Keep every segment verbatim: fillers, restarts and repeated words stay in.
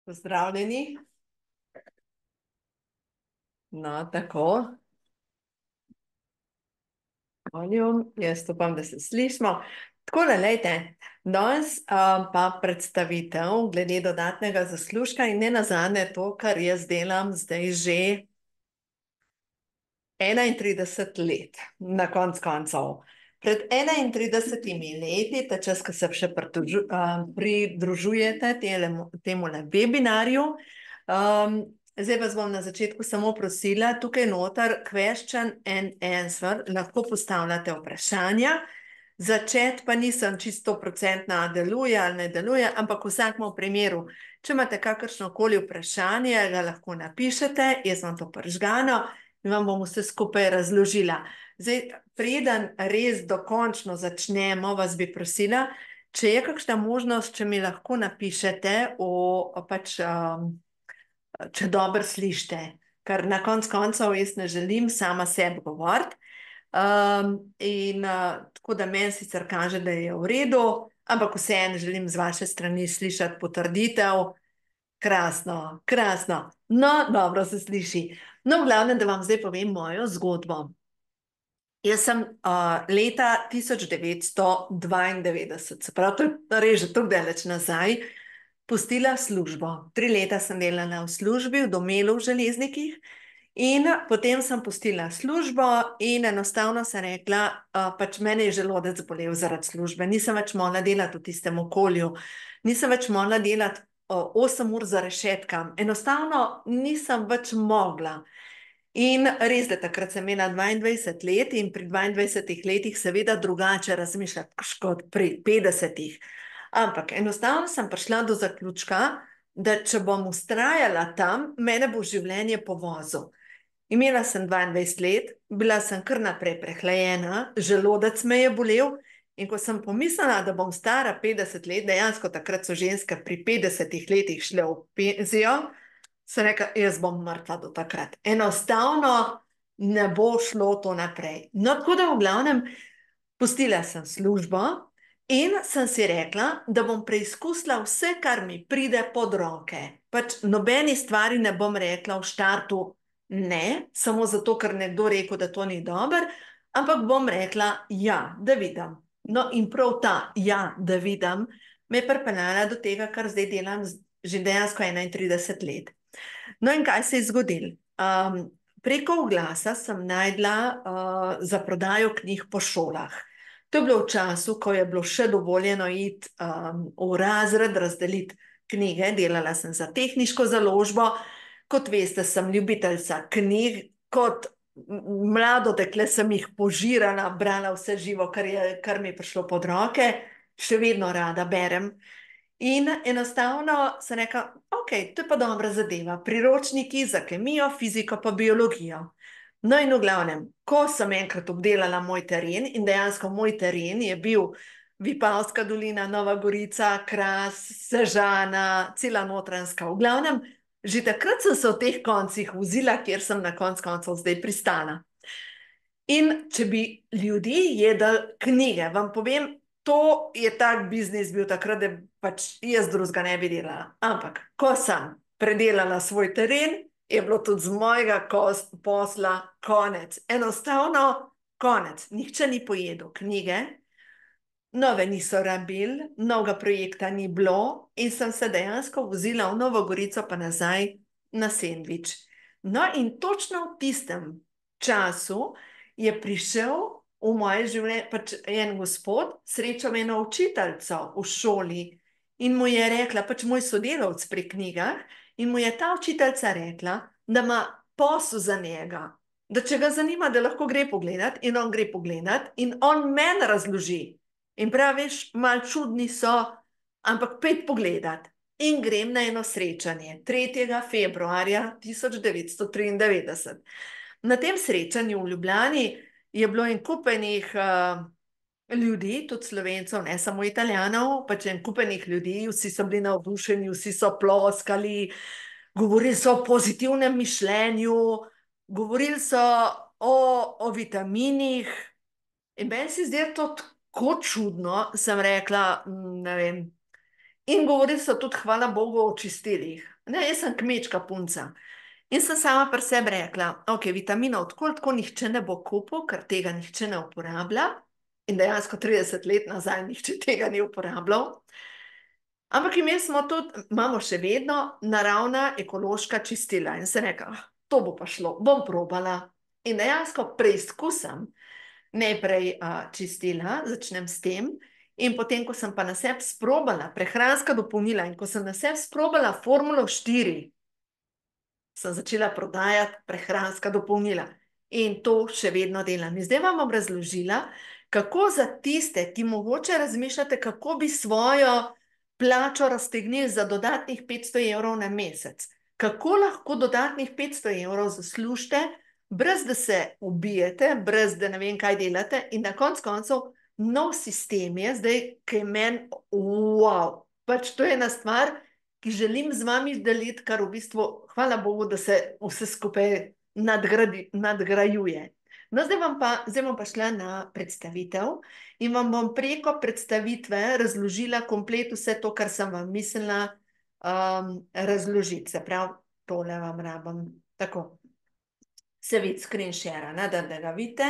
Pozdravljeni. No, tako. Voljum, jaz upam, da se slišimo. Tako da, lejte, danes uh, pa predstavitev glede dodatnega zaslužka in ne nazadnje to, kar jaz delam zdaj že enaintrideset let, na konc koncev. Pred enaintridesetimi leti, ta čas, ko se še pritužu, uh, pridružujete temu, temu webinarju, um, zdaj vas bom na začetku samo prosila, tukaj noter question and answer, lahko postavljate vprašanja. Za chat pa nisem čisto procentna, deluje ali ne deluje, ampak v vsakem primeru, če imate kakršnokoli vprašanje, ga lahko napišete, jaz vam to pržgano in vam bom vse skupaj razložila. Zdaj, preden res dokončno začnemo, vas bi prosila, če je kakšna možnost, če mi lahko napišete, o, pač, um, če dobro slišite, ker na konc koncev jaz ne želim sama sebi govoriti. Um, in uh, tako da meni sicer kaže, da je v redu, ampak vseeno želim z vaše strani slišati potrditev. Krasno, krasno. No, dobro se sliši. No, v glavnem, da vam zdaj povem mojo zgodbo. Jaz sem uh, leta tisoč devetsto dvaindevetdeset, se pravi, to je res že tako daleč nazaj, pustila službo. Tri leta sem delala v službi, v Domelu v Železnikih, in potem sem pustila službo in enostavno sem rekla, uh, pač mene je želodec bolel zaradi službe, nisem več mogla delati v tistem okolju, nisem več mogla delati uh, osem ur za rešetkam, enostavno nisem več mogla. In res, da takrat sem imela dvaindvajset let in pri dvaindvajsetih letih seveda drugače razmišljati kot pri petdesetih. Ampak enostavno sem prišla do zaključka, da če bom vztrajala tam, mene bo življenje povozil. Imela sem dvaindvajset let, bila sem kar naprej prehlajena, želodec me je bolel, in ko sem pomislila, da bom stara petdeset let, dejansko takrat so ženske pri petdesetih letih šle v penzijo, sem rekla, jaz bom mrtva do takrat. Enostavno ne bo šlo to naprej. No, tako da v glavnem pustila sem službo in sem si rekla, da bom preizkusila vse, kar mi pride pod roke. Pač nobeni stvari ne bom rekla v štartu ne, samo zato, ker nekdo rekel, da to ni dober, ampak bom rekla ja, da vidim. No, in prav ta ja, da vidim, me je pripeljala do tega, kar zdaj delam že dejansko enaintrideset let. No, in kaj se je zgodilo? Um, preko oglasa sem najdla uh, za prodajo knjig po šolah. To je bilo v času, ko je bilo še dovoljeno iti um, v razred, razdeliti knjige. Delala sem za tehniško založbo. Kot veste, sem ljubiteljca knjig, kot mlado dekle sem jih požirala, brala vse živo, kar je, kar mi je prišlo pod roke, še vedno rada berem. In enostavno sem rekla, ok, to je pa dobra zadeva, priročniki za kemijo, fiziko pa biologijo. No, in v glavnem, ko sem enkrat obdelala moj teren, in dejansko moj teren je bil Vipavska dolina, Nova Gorica, Kras, Sežana, cela Notranjska. V glavnem, že takrat sem se v teh koncih vozila, kjer sem na konc koncev zdaj pristala. In če bi ljudi jedli knjige, vam povem, to je tak biznis bil takrat, da pač jaz drugega ne bi delala. Ampak, ko sem predelala svoj teren, je bilo tudi z mojega posla konec. Enostavno konec. Nihče ni pojedel knjige, nove niso rabili, novega projekta ni bilo in sem se dejansko vozila v Novo Gorico pa nazaj na sendvič. No, in točno v tistem času je prišel v moje življenje pač en gospod, srečal eno učiteljico v šoli in mu je rekla, pač moj sodelavec pri knjigah, in mu je ta učiteljica rekla, da ima posel za njega, da če ga zanima, da lahko gre pogledat, in on gre pogledat in on meni razloži. In praviš, malo čudni so, ampak pojdi pogledat. In grem na eno srečanje, tretjega februarja tisoč devetsto triindevetdeset. Na tem srečanju v Ljubljani je bilo en kup enih uh, ljudi, tudi Slovencev, ne samo Italijanov, pač en kup enih ljudi, vsi so bili navdušeni, vsi so ploskali, govorili so o pozitivnem mišljenju, govorili so o, o vitaminih. In meni se zdi to tako čudno, sem rekla, ne vem, In govorili so tudi, hvala Bogu, o čistilih. Ne, jaz sem kmečka punca. In sem sama pri sebi rekla, ok, vitaminov tako tako nihče ne bo kupil, ker tega nihče ne uporablja. In dejansko trideset let nazaj nihče tega ni uporabljal. Ampak imeli smo tudi, imamo še vedno naravna ekološka čistila. In sem rekla, ah, to bo pa šlo, bom probala. In dejansko preizkusam najprej uh, čistila, začnem s tem. In potem, ko sem pa na sebi sprobala prehranska dopolnila in ko sem na sebi sprobala Formulo štiri, sem začela prodajati prehranska dopolnila. In to še vedno delam. In zdaj vam bom razložila, kako za tiste, ki mogoče razmišljate, kako bi svojo plačo raztegnili za dodatnih petsto evrov na mesec. Kako lahko dodatnih petsto evrov zaslužite, brez da se ubijete, brez da ne vem, kaj delate. In na koncu koncev, nov sistem je zdaj, ki je meni, wow, pač to je ena stvar, ki želim z vami deliti, kar v bistvu, hvala Bogu, da se vse skupaj nadgradi, nadgrajuje. No, zdaj bom pa, zdaj bom pa šla na predstavitev in vam bom preko predstavitve razložila komplet vse to, kar sem vam mislila um, razložiti. Se pravi, tole vam rabim tako. Se vidi screen share, ne, da, da ga vidite.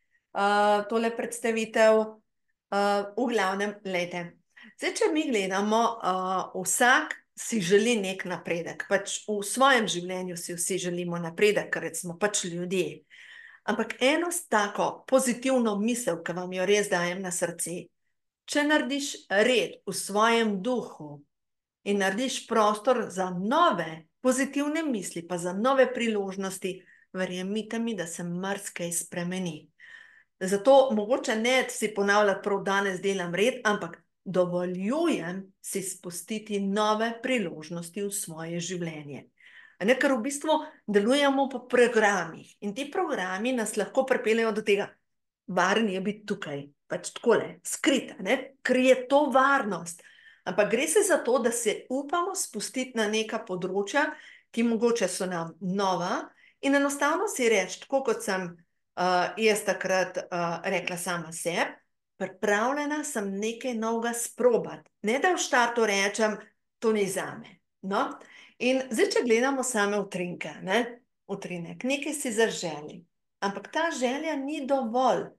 Uh, tole predstavitev, uh, v glavnem, lejte. Zdaj, če mi gledamo, uh, vsak si želi nek napredek, pač v svojem življenju si vsi želimo napredek, ker smo pač ljudje. Ampak eno tako pozitivno misel, ki vam jo res dajem na srce, če narediš red v svojem duhu in narediš prostor za nove pozitivne misli, pa za nove priložnosti, verjemite mi, da se marsikaj spremeni. Zato mogoče ne si ponavljati prav danes delam red, ampak dovoljujem si spustiti nove priložnosti v svoje življenje. Ne, ker v bistvu delujemo po programih in ti programi nas lahko pripeljejo do tega, varno je biti tukaj, pač takole, skrita, ne, ker je to varnost. Ampak gre se za to, da se upamo spustiti na neka področja, ki mogoče so nam nova in enostavno si reči, tako kot sem Uh, jaz takrat uh, rekla sama sebi, pripravljena sem nekaj novega sprobati. Ne, da v štartu rečem, to ni zame. No? In zdaj, če gledamo same utrinke, ne? Utrinek, nekaj si zaželi. Ampak ta želja ni dovolj.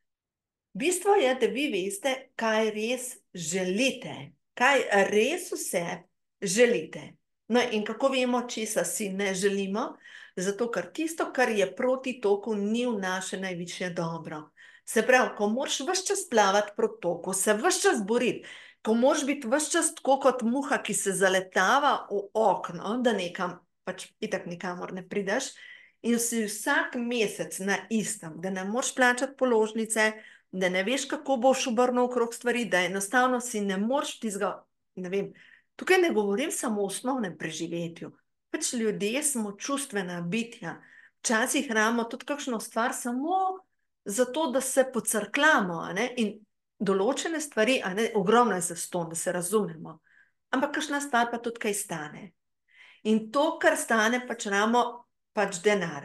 Bistvo je, da vi veste, kaj res želite. Kaj res vse želite. No, in kako vemo, česa si ne želimo? Zato, ker tisto, kar je proti toku, ni v naše najvišje dobro. Se pravi, ko moraš ves čas plavati proti toku, se ves čas boriti, ko moraš biti ves čas tako kot muha, ki se zaletava v okno, da nekam, pač itak nikamor ne prideš, in si vsak mesec na istem, da ne moraš plačati položnice, da ne veš, kako boš obrnil okrog stvari, da enostavno si ne moreš tizga, ne vem, tukaj ne govorim samo o osnovnem preživetju. Pač ljudje smo čustvena bitja. Včasih rabimo tudi kakšno stvar samo zato, da se pocrklamo, a ne? In določene stvari, a ne, ogromno je zastonj, da se razumemo. Ampak kakšna stvar pa tudi kaj stane. In to, kar stane, pač rabimo pač denar.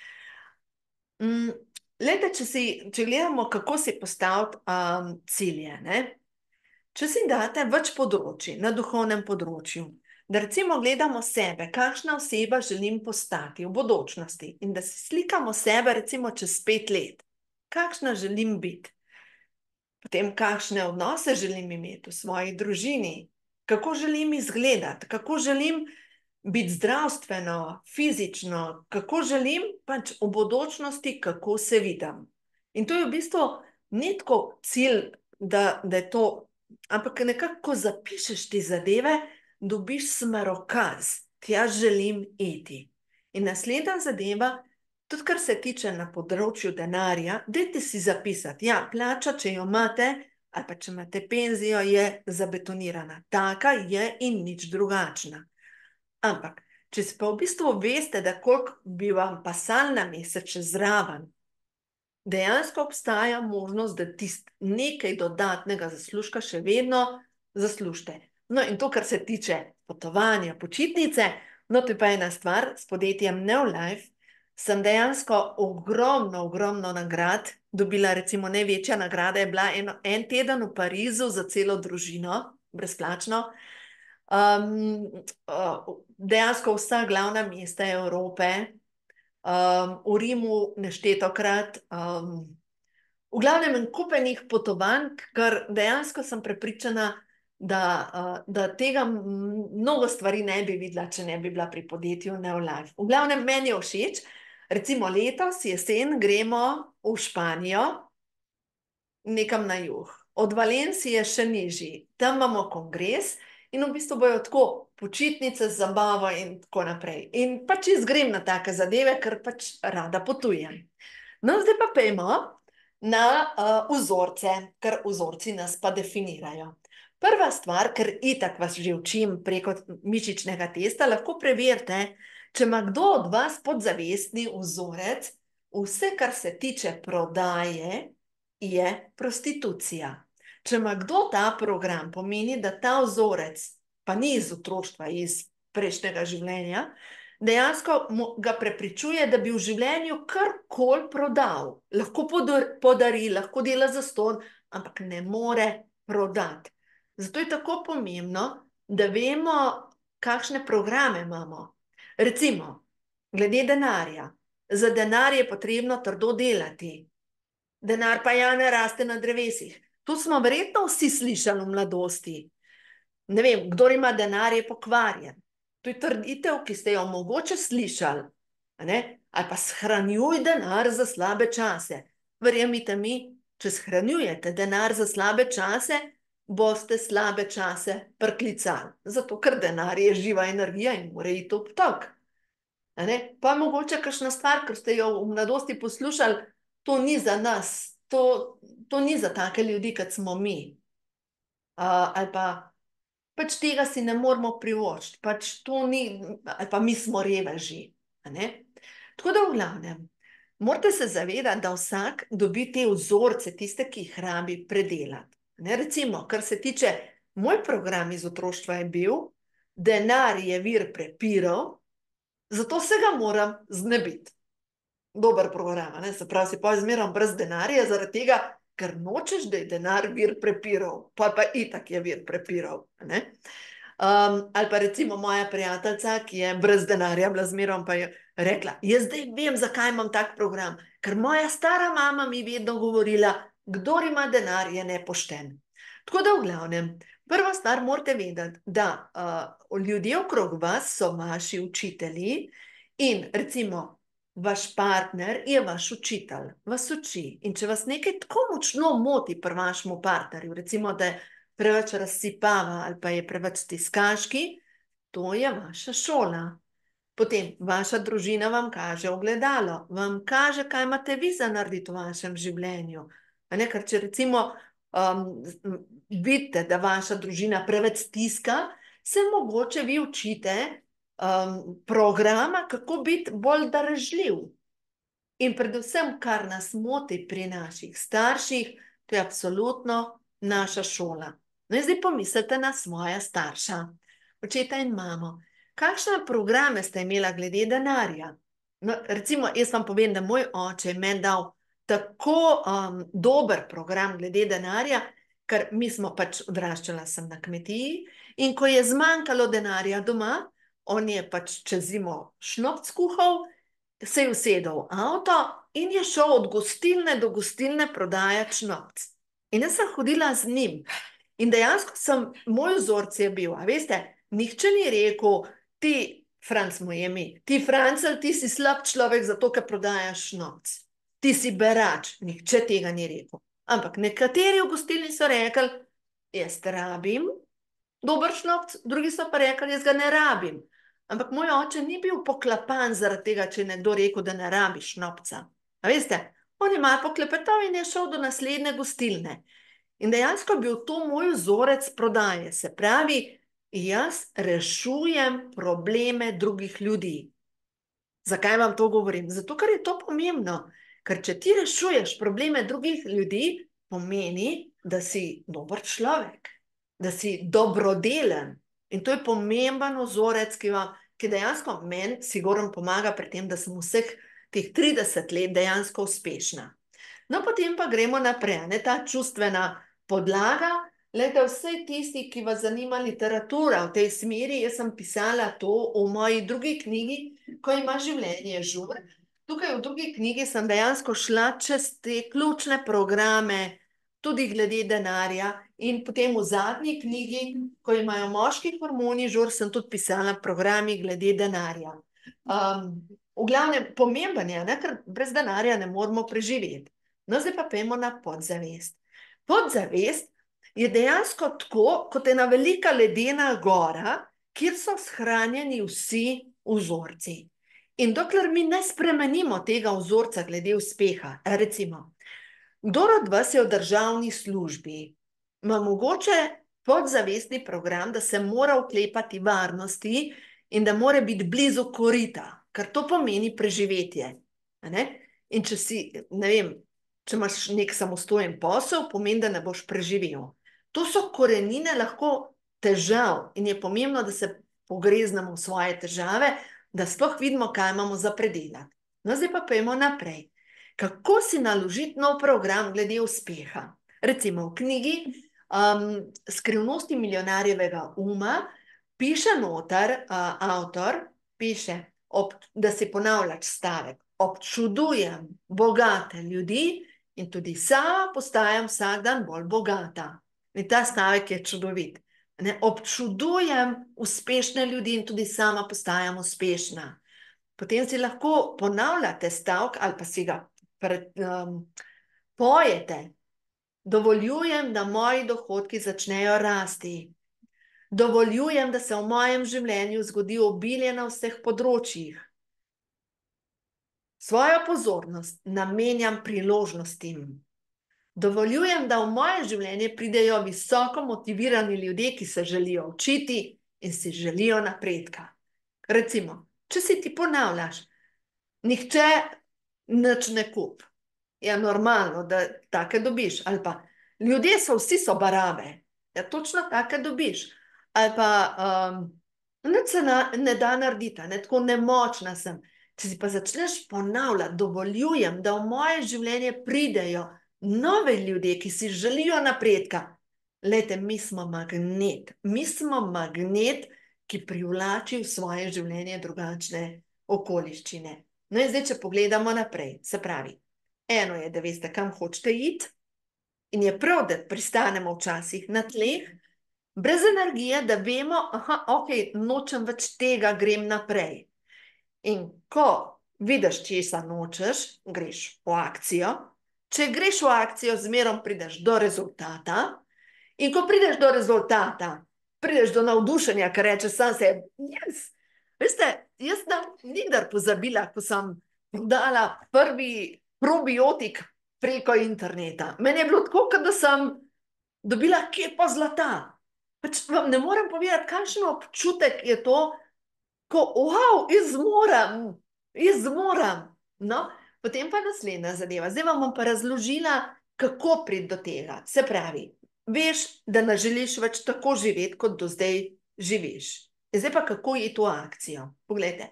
Mm, lejte, če, si, če gledamo, kako si postaviti um, cilje, ne? Če si date več področji na duhovnem področju, da recimo gledamo sebe, kakšna oseba želim postati v bodočnosti in da si slikamo sebe recimo čez pet let, kakšna želim biti, potem kakšne odnose želim imeti v svoji družini, kako želim izgledati, kako želim biti zdravstveno, fizično, kako želim pač v bodočnosti, kako se vidim. In to je v bistvu ni tako cilj, da, da je to, ampak nekako zapišeš ti zadeve, dobiš smerokaz, tja želim iti. In naslednja zadeva, tudi kar se tiče na področju denarja, dajte si zapisati, ja, plača, če jo imate, ali pa če imate penzijo, je zabetonirana. Taka je in nič drugačna. Ampak, če si pa v bistvu veste, da koliko bi vam pasal na mesec čez zraven, dejansko obstaja možnost, da tist nekaj dodatnega zaslužka še vedno zaslužite. No, in to, kar se tiče potovanja, počitnice, no, to je pa ena stvar, s podjetjem Neolife sem dejansko ogromno, ogromno nagrad dobila, recimo največja nagrada je bila eno, en teden v Parizu za celo družino, brezplačno, Um, uh, dejansko vsa glavna mesta Evrope, um, v Rimu neštetokrat, um, v glavnem en kupenih potovanj, ker dejansko sem prepričana, da, uh, da tega mnogo stvari ne bi videla, če ne bi bila pri podjetju Neolife. V glavnem meni je všeč, recimo letos jesen gremo v Španijo, nekam na jug. Od Valencije še nižji, tam imamo kongres in v bistvu bojo tako počitnice, zabava in tako naprej. In pač jaz grem na take zadeve, ker pač rada potujem. No, zdaj pa pejmo na uh, vzorce, ker vzorci nas pa definirajo. Prva stvar, ker itak vas že učim preko mišičnega testa, lahko preverite, če ima kdo od vas podzavestni vzorec, vse, kar se tiče prodaje, je prostitucija. Če ima kdo ta program, pomeni, da ta vzorec, pa ni iz otroštva, iz prejšnjega življenja, dejansko ga prepričuje, da bi v življenju karkoli prodal. Lahko podari, lahko dela zastonj, ampak ne more prodati. Zato je tako pomembno, da vemo, kakšne programe imamo. Recimo, glede denarja. Za denar je potrebno trdo delati. Denar pa ja ne raste na drevesih. To smo verjetno vsi slišali v mladosti. Ne vem, kdor ima denar, je pokvarjen. To je trditev, ki ste jo mogoče slišali. Ali pa shranjuj denar za slabe čase. Verjemite mi, če shranjujete denar za slabe čase, boste slabe čase priklicali. Zato, ker denar je živa energija in mora iti v obtok. Pa mogoče kakšna stvar, ker ste jo v mladosti poslušali, to ni za nas, to, to ni za take ljudi, kot smo mi. Uh, ali pa pač tega si ne moramo privoščiti, pač to ni, ali pa mi smo reveži. Tako da v glavnem, morate se zavedati, da vsak dobi te vzorce, tiste, ki jih rabi predelati. Ne? Recimo, kar se tiče, moj program iz otroštva je bil, denar je vir prepirov, zato se ga moram znebiti. Dober program, ne? Se pravi, si pa zmeram brez denarja, zaradi tega, ker nočeš, da je denar vir prepirov, pa pa itak je vir prepirov. Ne? Um, ali pa recimo moja prijateljica, ki je brez denarja bila zmerom, pa je rekla, jaz zdaj vem, zakaj imam tak program, ker moja stara mama mi vedno govorila, kdor ima denar, je nepošten. Tako da v glavnem, prva stvar morate vedeti, da uh, ljudje okrog vas so vaši učitelji in recimo vaš partner je vaš učitelj, vas uči. In če vas nekaj tako močno moti pri vašemu partnerju, recimo, da je preveč razsipava ali pa je preveč stiskaški, to je vaša šola. Potem vaša družina vam kaže ogledalo, vam kaže, kaj imate vi za narediti v vašem življenju. Ne, ker če recimo um, vidite, da vaša družina preveč stiska, se mogoče vi učite Um, programa, kako biti bolj darežljiv. In predvsem, kar nas moti pri naših starših, to je absolutno naša šola. No in zdaj pomislite na svoja starša, očeta in mamo. Kakšne programe ste imela glede denarja? No, recimo, jaz vam povem, da moj oče je meni dal tako um, dober program glede denarja, ker mi smo pač odraščala sem na kmetiji in ko je zmanjkalo denarja doma, on je pač čez zimo šnopc kuhal, se je usedel v avto in je šel od gostilne do gostilne prodajati šnopc. In jaz sem hodila z njim. In dejansko sem, moj vzorc je bil, a veste, nihče ni rekel, ti, Franc mu je ime, ti Francel, ti si slab človek zato, ker prodajaš šnopc. Ti si berač, nihče tega ni rekel. Ampak nekateri v gostilni so rekli, jaz rabim dober šnopc, drugi so pa rekli, jaz ga ne rabim. Ampak moj oče ni bil poklapan zaradi tega, če je nekdo rekel, da ne rabi šnopca. A veste, on je malo poklepetal in je šel do naslednje gostilne. In dejansko je bil to moj vzorec prodaje. Se pravi, jaz rešujem probleme drugih ljudi. Zakaj vam to govorim? Zato, ker je to pomembno. Ker če ti rešuješ probleme drugih ljudi, pomeni, da si dober človek, da si dobrodelen. In to je pomemben vzorec, ki, vam, ki dejansko meni sigurno pomaga pri tem, da sem vseh teh trideset let dejansko uspešna. No, potem pa gremo naprej, ne, ta čustvena podlaga. Glejte, vse tisti, ki vas zanima literatura v tej smeri, jaz sem pisala to v moji drugi knjigi, Ko ima življenje žur. Tukaj v drugi knjigi sem dejansko šla čez te ključne programe, tudi glede denarja, in potem v zadnji knjigi, Ko imajo moški hormoni žur, sem tudi pisala programi glede denarja. Um, v glavnem, pomemben je, ne, ker brez denarja ne moramo preživeti. No, zdaj pa pojmo na podzavest. Podzavest je dejansko tako, kot ena velika ledena gora, kjer so shranjeni vsi vzorci. In dokler mi ne spremenimo tega vzorca glede uspeha, recimo, kdor od vas je v državni službi, ima mogoče podzavestni program, da se mora vklepati varnosti in da mora biti blizu korita, ker to pomeni preživetje. Ne? In če si, ne vem, če imaš nek samostojen posel, pomeni, da ne boš preživel. To so korenine lahko težav in je pomembno, da se pogreznemo v svoje težave, da sploh vidimo, kaj imamo za predelati. No, zdaj pa pojmo naprej. Kako si naložiti nov program glede uspeha? Recimo v knjigi um, Skrivnosti milijonarjevega uma piše noter, uh, avtor, piše, ob, da si ponavljaš stavek, občudujem bogate ljudi in tudi sama postajam vsak dan bolj bogata. In ta stavek je čudovit. Ne, občudujem uspešne ljudi in tudi sama postajam uspešna. Potem si lahko ponavljate stavek ali pa si ga pred, um, pojete. Dovoljujem, da moji dohodki začnejo rasti. Dovoljujem, da se v mojem življenju zgodi obilje na vseh področjih. Svojo pozornost namenjam priložnostim. Dovoljujem, da v moje življenje pridejo visoko motivirani ljudje, ki se želijo učiti in si želijo napredka. Recimo, če si ti ponavljaš, nihče nič ne kup. Je normalno, da take dobiš. Ali pa, ljudje so, vsi so barabe. Ja, točno take dobiš. Ali pa, um, nič se na, ne da narediti, ne, tako nemočna sem. Če si pa začneš ponavljati, dovoljujem, da v moje življenje pridejo nove ljudje, ki si želijo napredka. Lejte, mi smo magnet. Mi smo magnet, ki privlači v svoje življenje drugačne okoliščine. No in zdaj, če pogledamo naprej, se pravi, eno je, da veste, kam hočete iti in je prav, da pristanemo včasih na tleh, brez energije, da vemo, aha, ok, nočem več tega, grem naprej. In ko vidiš, česa nočeš, greš v akcijo. Če greš v akcijo, zmerom prideš do rezultata in ko prideš do rezultata, prideš do navdušenja, ker rečeš sam se, yes. Veste, jaz sem nikdar pozabila, ko sem dala prvi probiotik preko interneta. Meni je bilo tako, kot da sem dobila kepo zlata. Pač vam ne morem povedati, kakšen občutek je to, ko, wow, izmoram, izmoram. No, potem pa naslednja zadeva. Zdaj vam bom pa razložila, kako priti do tega. Se pravi, veš, da ne želiš več tako živeti, kot do zdaj živiš. Zdaj pa kako je to akcijo? Poglejte,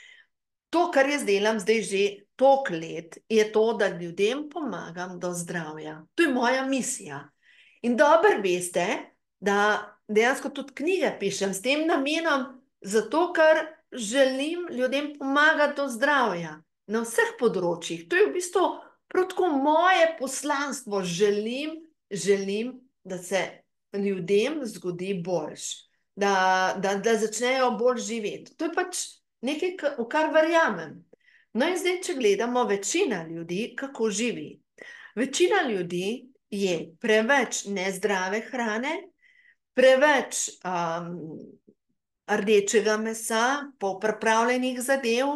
to, kar jaz delam zdaj že toliko let, je to, da ljudem pomagam do zdravja. To je moja misija. In dobro veste, da dejansko tudi knjige pišem s tem namenom, zato ker želim ljudem pomagati do zdravja. Na vseh področjih. To je v bistvu prav moje poslanstvo. Želim, želim, da se ljudem zgodi boljš. Da, da, da začnejo bolj živeti. To je pač nekaj, v kar verjamem. No in zdaj, če gledamo večina ljudi, kako živi. Večina ljudi je preveč nezdrave hrane, preveč um, rdečega mesa, polpripravljenih zadev,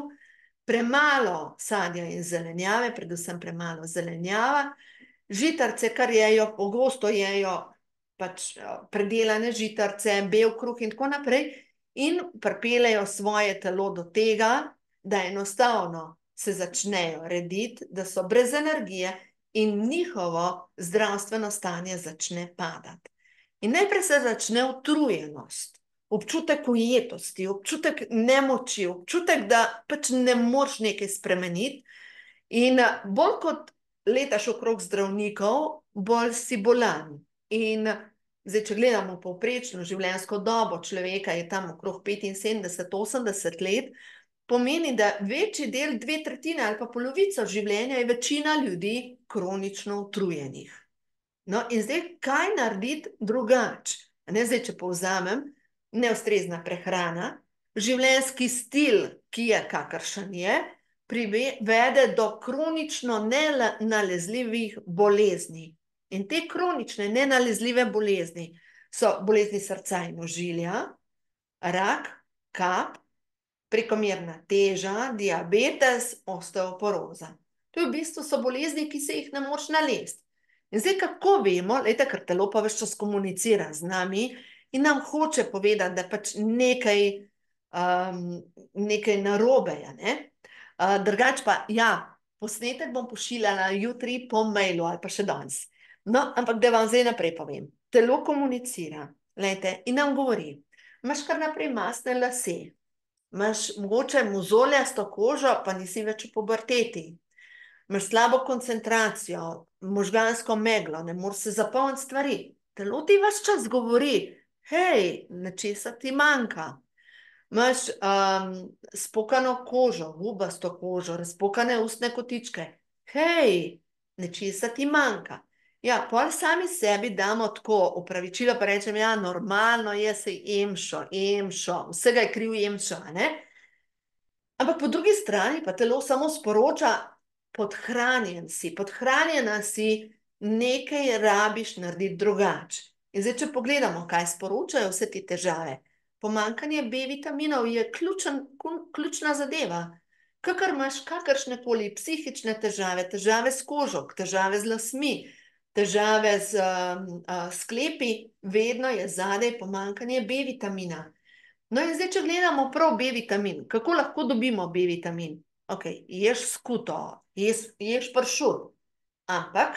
premalo sadja in zelenjave, predvsem premalo zelenjava, žitarice, kar jejo, pogosto jejo pač predelane žitarice, bel kruh in tako naprej, in pripeljejo svoje telo do tega, da enostavno se začnejo rediti, da so brez energije in njihovo zdravstveno stanje začne padati. In najprej se začne utrujenost. Občutek ujetosti, občutek nemoči, občutek, da pač ne moreš nekaj spremeniti. In bolj kot letaš okrog zdravnikov, bolj si bolan. In Zdaj, če gledamo povprečno življenjsko dobo človeka, je tam okrog petinsedemdeset do osemdeset let, pomeni, da večji del, dve tretjine ali pa polovico življenja je večina ljudi kronično utrujenih. No, in zdaj, kaj narediti drugače? Ne, zdaj, če povzamem, neustrezna prehrana, življenjski stil, ki je kakršen je, privede do kronično nenalezljivih bolezni. In te kronične nenalezljive bolezni so bolezni srca in ožilja, rak, kap, prekomerna teža, diabetes, osteoporoza. To v bistvu so bolezni, ki se jih ne moreš nalezti. In zdaj, kako vemo, lejte, ker telo pa ves čas komunicira z nami in nam hoče povedati, da pač nekaj, um, nekaj narobe je, ne? Uh, drugače pa, ja, posnetek bom pošiljala jutri po mailu ali pa še danes. No, ampak da vam zdaj naprej povem. Telo komunicira, lejte, in nam govori, imaš kar naprej mastne lase, imaš mogoče mozoljasto kožo, pa nisi več v puberteti. Imaš slabo koncentracijo, možgansko meglo, ne moreš se zapomniti stvari. Telo ti ves čas govori, hej, nečesa ti manjka. Imaš um, spokano kožo, gubasto kožo, razpokane ustne kotičke. Hej, nečesa ti manjka. Ja, pol sami sebi damo tako opravičilo, pa rečem, ja, normalno je, sej emšo, emšo, vsega je kriv emšo, ne? Ampak po drugi strani pa telo samo sporoča, podhranjen si, podhranjena si, nekaj rabiš narediti drugače. In zdaj, če pogledamo, kaj sporočajo vse te težave, pomanjkanje B vitaminov je ključen, ključna zadeva. Kakor imaš kakršnekoli psihične težave, težave s kožo, težave z lasmi, težave z uh, uh, sklepi, vedno je zadaj pomanjkanje B vitamina. No in zdaj, če gledamo prav B vitamin, kako lahko dobimo B vitamin? Ok, ješ skuto, ješ, ješ pršut, ampak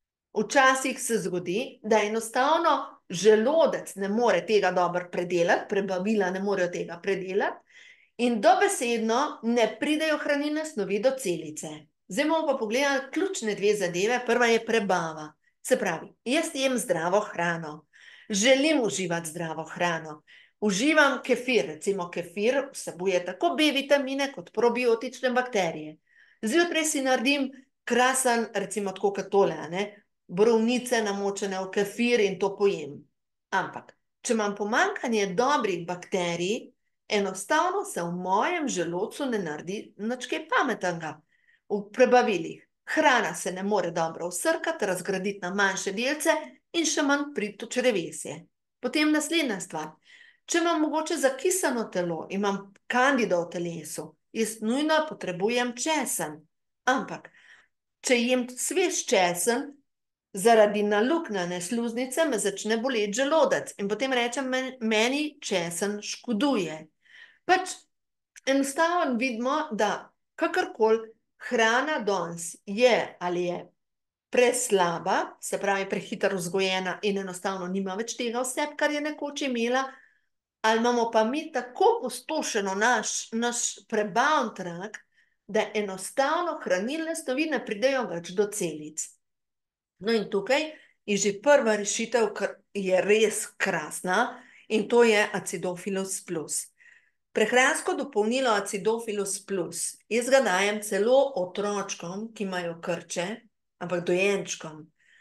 včasih se zgodi, da enostavno želodec ne more tega dobro predelati, prebavila ne morejo tega predelati in dobesedno ne pridejo hranilne snovi do celice. Zdaj bomo pa pogledali ključne dve zadeve. Prva je prebava. Se pravi, jaz jem zdravo hrano, želim uživati zdravo hrano. Uživam kefir, recimo kefir vsebuje tako B vitamine kot probiotične bakterije. Zjutraj si naredim krasen, recimo tako kot tole, ne? Borovnice namočene v kefir in to pojem. Ampak, če imam pomanjkanje dobrih bakterij, enostavno se v mojem želodcu ne naredi nič kaj pametnega. V prebavilih hrana se ne more dobro vsrkati, razgraditi na manjše delce in še manj priti v črevesje. Potem naslednja stvar. Če imam mogoče zakisano telo, imam kandido v telesu, jaz nujno potrebujem česen. Ampak, če jem svež česen, zaradi naluknjane sluznice me začne boleti želodec in potem rečem, meni česen škoduje. Pač enostavno vidimo, da kakorkoli hrana danes je ali je preslaba, se pravi prehitro vzgojena in enostavno nima več tega vse, kar je nekoč imela, ali imamo pa mi tako postošeno naš, naš prebavni trakt, da enostavno hranilne snovi ne pridejo več do celic. No in tukaj je že prva rešitev, ki je res krasna, in to je Acidofilus plus. Prehransko dopolnilo Acidofilus plus, jaz ga dajem celo otročkom, ki imajo krče, ampak dojenčkom,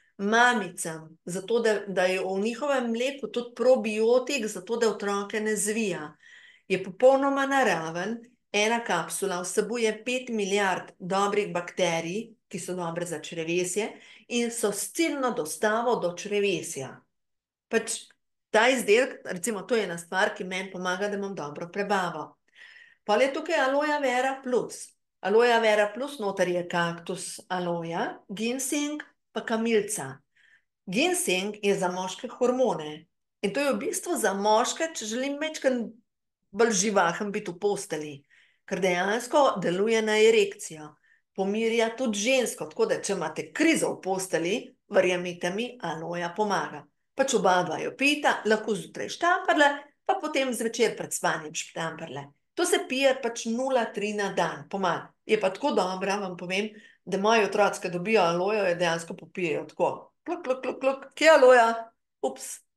mamicam, zato da, da je v njihovem mleku tudi probiotik, zato da otroke ne zvija. Je popolnoma naraven, ena kapsula vsebuje pet milijard dobrih bakterij, ki so dobre za črevesje in so s ciljno dostavo do črevesja. Pač ta izdelek, recimo to je ena stvar, ki meni pomaga, da imam dobro prebavo. Pa je tukaj aloja vera plus. Aloja vera plus, noter je kaktus aloja, ginseng pa kamilca. Ginseng je za moške hormone in to je v bistvu za moške, če želim mečkan bolj živahen biti v posteli, ker dejansko deluje na erekcijo. Pomirja tudi žensko, tako da če imate krizo v posteli, verjemite mi, aloja pomaga. Pač oba dva jo pijeta, lahko zjutraj štamparle, pa potem zvečer pred spanjem štamparle. To se pije pač nula celih tri na dan, pomaga. Je pa tako dobra, vam povem, da moji otroci, ki dobijo alojo, jo dejansko popijejo tako. Kluk, kluk, kluk, kluk, kje je aloja? Ups,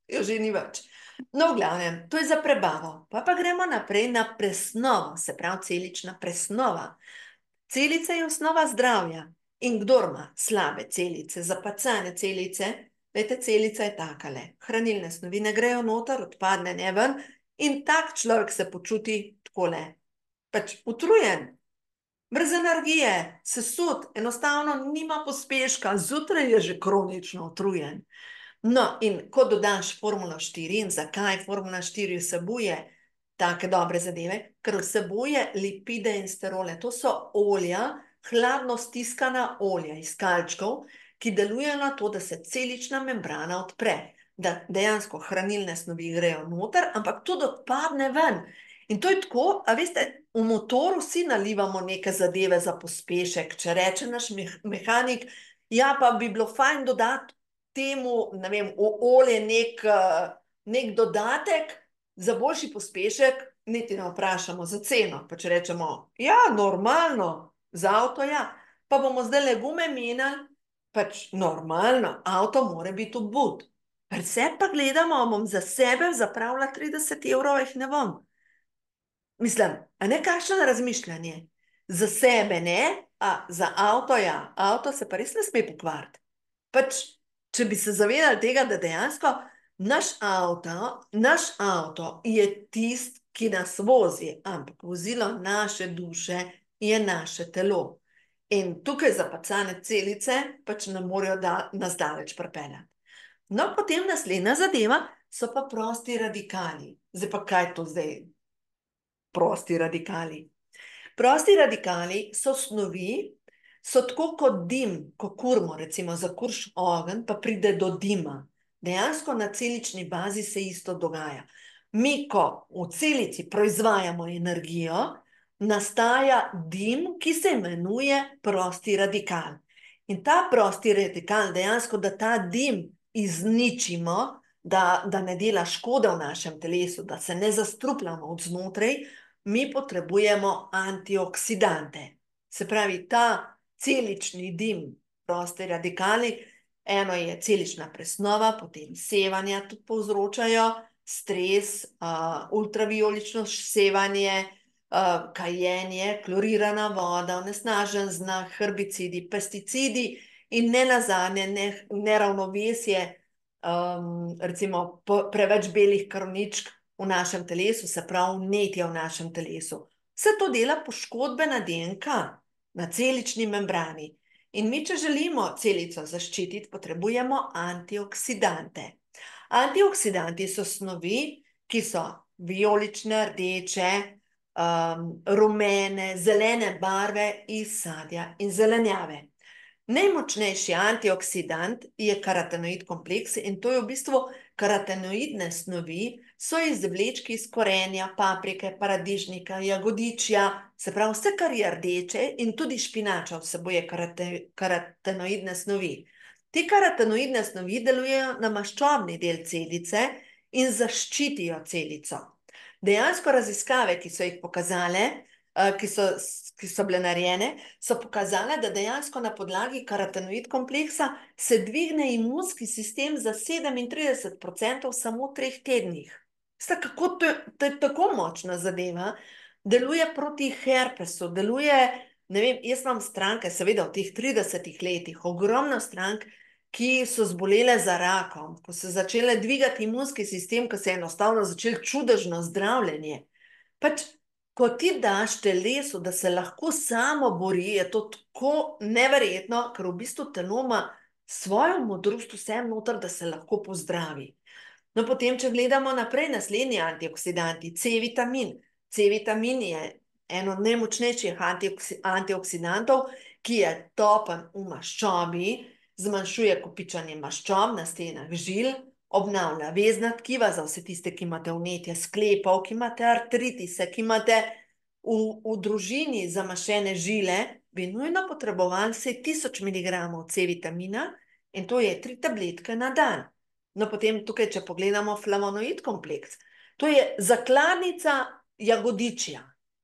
jo že ni več. No, v glavnem, to je za prebavo. Pa pa gremo naprej na presnovo, se pravi celična presnova. Celica je osnova zdravja in kdor ima slabe celice, zapacane celice, veste, celica je takale, hranilne snovi ne grejo noter, odpadne ne ven in tak človek se počuti takole, pač utrujen, brez energije, sesut, enostavno nima pospeška, zjutraj je že kronično utrujen. No, in ko dodaš formulo štiri, in zakaj formula štiri vsebuje take dobre zadeve, ker vsebuje lipide in sterole. To so olja, hladno stiskana olja iz kalčkov, ki delujejo na to, da se celična membrana odpre, da dejansko hranilne snovi grejo noter, ampak tudi odpadne ven. In to je tako, a veste, v motoru vsi nalivamo neke zadeve za pospešek, če reče naš mehanik, ja, pa bi bilo fajn dodati temu, ne vem, v olje nek, nek dodatek za boljši pospešek, niti ne vprašamo za ceno, pa če rečemo, ja, normalno, za avto, ja, pa bomo zdaj le gume menjali, pač normalno, avto mora biti obut. Vse pa gledamo, bom za sebe zapravila trideset evrov, jih ne bom. Mislim, a ne kakšno razmišljanje? Za sebe ne, a za avto ja. Avto se pa res ne sme pokvariti. Pač, če bi se zavedali tega, da dejansko naš avto, naš avto je tist, ki nas vozi, ampak vozilo naše duše je naše telo. In tukaj zapacane celice pač ne morejo da, nas daleč pripeljati. No, potem naslednja zadeva so pa prosti radikali. Zdaj pa kaj to zdaj? Prosti radikali. Prosti radikali so snovi, so tako kot dim, ko kurimo, recimo zakuriš ogenj, pa pride do dima. Dejansko na celični bazi se isto dogaja. Mi, ko v celici proizvajamo energijo, nastaja dim, ki se imenuje prosti radikal. In ta prosti radikal dejansko, da ta dim izničimo, da, da ne dela škode v našem telesu, da se ne zastrupljamo od znotraj, mi potrebujemo antioksidante. Se pravi, ta celični dim, prosti radikali, eno je celična presnova, potem sevanja tudi povzročajo, stres, uh, ultravijolično sevanje, uh, kajenje, klorirana voda, onesnažen znak, herbicidi, pesticidi in ne nazadnje ne, neravnovesje, um, recimo preveč belih krvničk v našem telesu, se pravi vnetje v našem telesu. Vse to dela poškodbe na D N K, na celični membrani. In mi, če želimo celico zaščititi, potrebujemo antioksidante. Antioksidanti so snovi, ki so vijolične, rdeče, um, rumene, zelene barve iz sadja in zelenjave. Najmočnejši antioksidant je karotenoid kompleks in to je v bistvu karotenoidne snovi, so izvlečki iz korenja, paprike, paradižnika, jagodičja, se pravi vse, kar je rdeče in tudi špinača vsebuje karotenoidne snovi. Te karotenoidne snovi delujejo na maščobni del celice in zaščitijo celico. Dejansko raziskave, ki so jih pokazale, ki so, ki so bile narejene, so pokazale, da dejansko na podlagi karotenoid kompleksa se dvigne imunski sistem za sedemintrideset procentov samo v treh tednih. Sta, kako to, to je tako močna zadeva, deluje proti herpesu, deluje, ne vem, jaz imam stranke, seveda v teh tridesetih letih, ogromno strank, ki so zbolele za rakom, ko so začele dvigati imunski sistem, ko se je enostavno začelo čudežno zdravljenje. Pač, ko ti daš telesu, da se lahko samo bori, je to tako neverjetno, ker v bistvu telo ima svojo modrost vsem noter, da se lahko pozdravi. No, potem, če gledamo naprej, naslednji antioksidanti, C-vitamin. C-vitamin je eno od najmočnejših antioksidantov, ki je topen v maščobi, zmanjšuje kopičanje maščob na stenah žil, obnavlja vezna tkiva za vse tiste, ki imate vnetje sklepov, ki imate artritise, ki imate v, v družini zamašene žile, bi nujno potrebovali vse tisoč miligramov C-vitamina in to je tri tabletke na dan. No, potem tukaj, če pogledamo flavonoid kompleks, to je zakladnica jagodičja.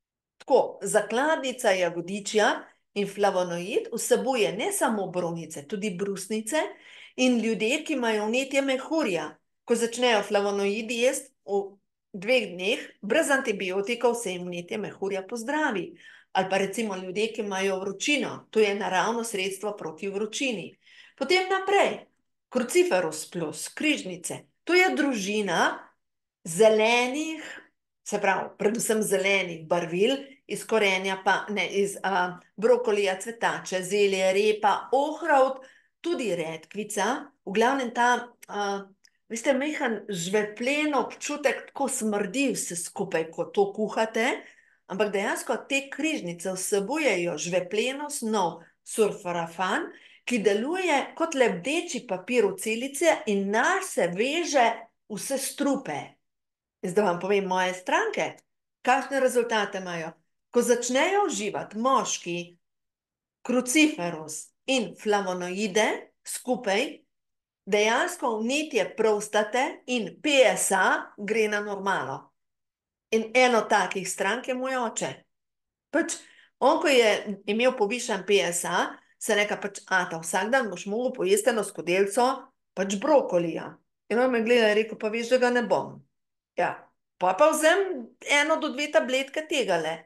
Tako, zakladnica jagodičja in flavonoid vsebuje ne samo borovnice, tudi brusnice in ljudje, ki imajo vnetje mehurja. ko začnejo flavonoidi jesti v dveh dneh, brez antibiotikov se imunitete mehurja pozdravi. Ali pa recimo ljudje, ki imajo vročino, to je naravno sredstvo proti vročini. Potem naprej, Cruciferus plus, križnice, to je družina zelenih, se pravi, predvsem zelenih barvil, iz korenja pa, ne, iz uh, brokolija, cvetače, zelje, repa, ohrovt, tudi redkvica, v glavnem ta, uh, veste, mehan žvepljen občutek, tako smrdi vse skupaj, ko to kuhate, ampak dejansko te križnice vsebujejo žvepljeno snov sulforafan, ki deluje kot lebdeči papir v celice in nas se veže vse strupe. Zdaj vam povem moje stranke, kakšne rezultate imajo. Ko začnejo uživati moški Cruciferus in flavonoide skupaj, dejansko vnetje prostate in P S A gre na normalo. In eno takih strank je moj oče. Pač on, ko je imel povišan P S A, se reka pač, ata, vsak dan boš mogel pojesti eno skodelico pač brokolija. In on me gleda in rekel, pa veš, da ga ne bom. Ja, pa pa vzem eno do dve tabletke tegale.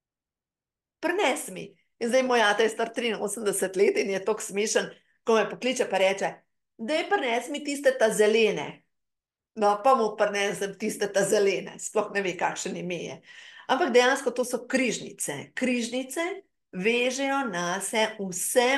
Prines mi. In zdaj moj ata je star triinosemdeset let in je toliko smešen, ko me pokliče pa reče, daj prines mi tiste ta zelene. No, pa mu prinesem tiste ta zelene, sploh ne ve, kakšen ime je. Ampak dejansko to so križnice. Križnice vežejo nase vse,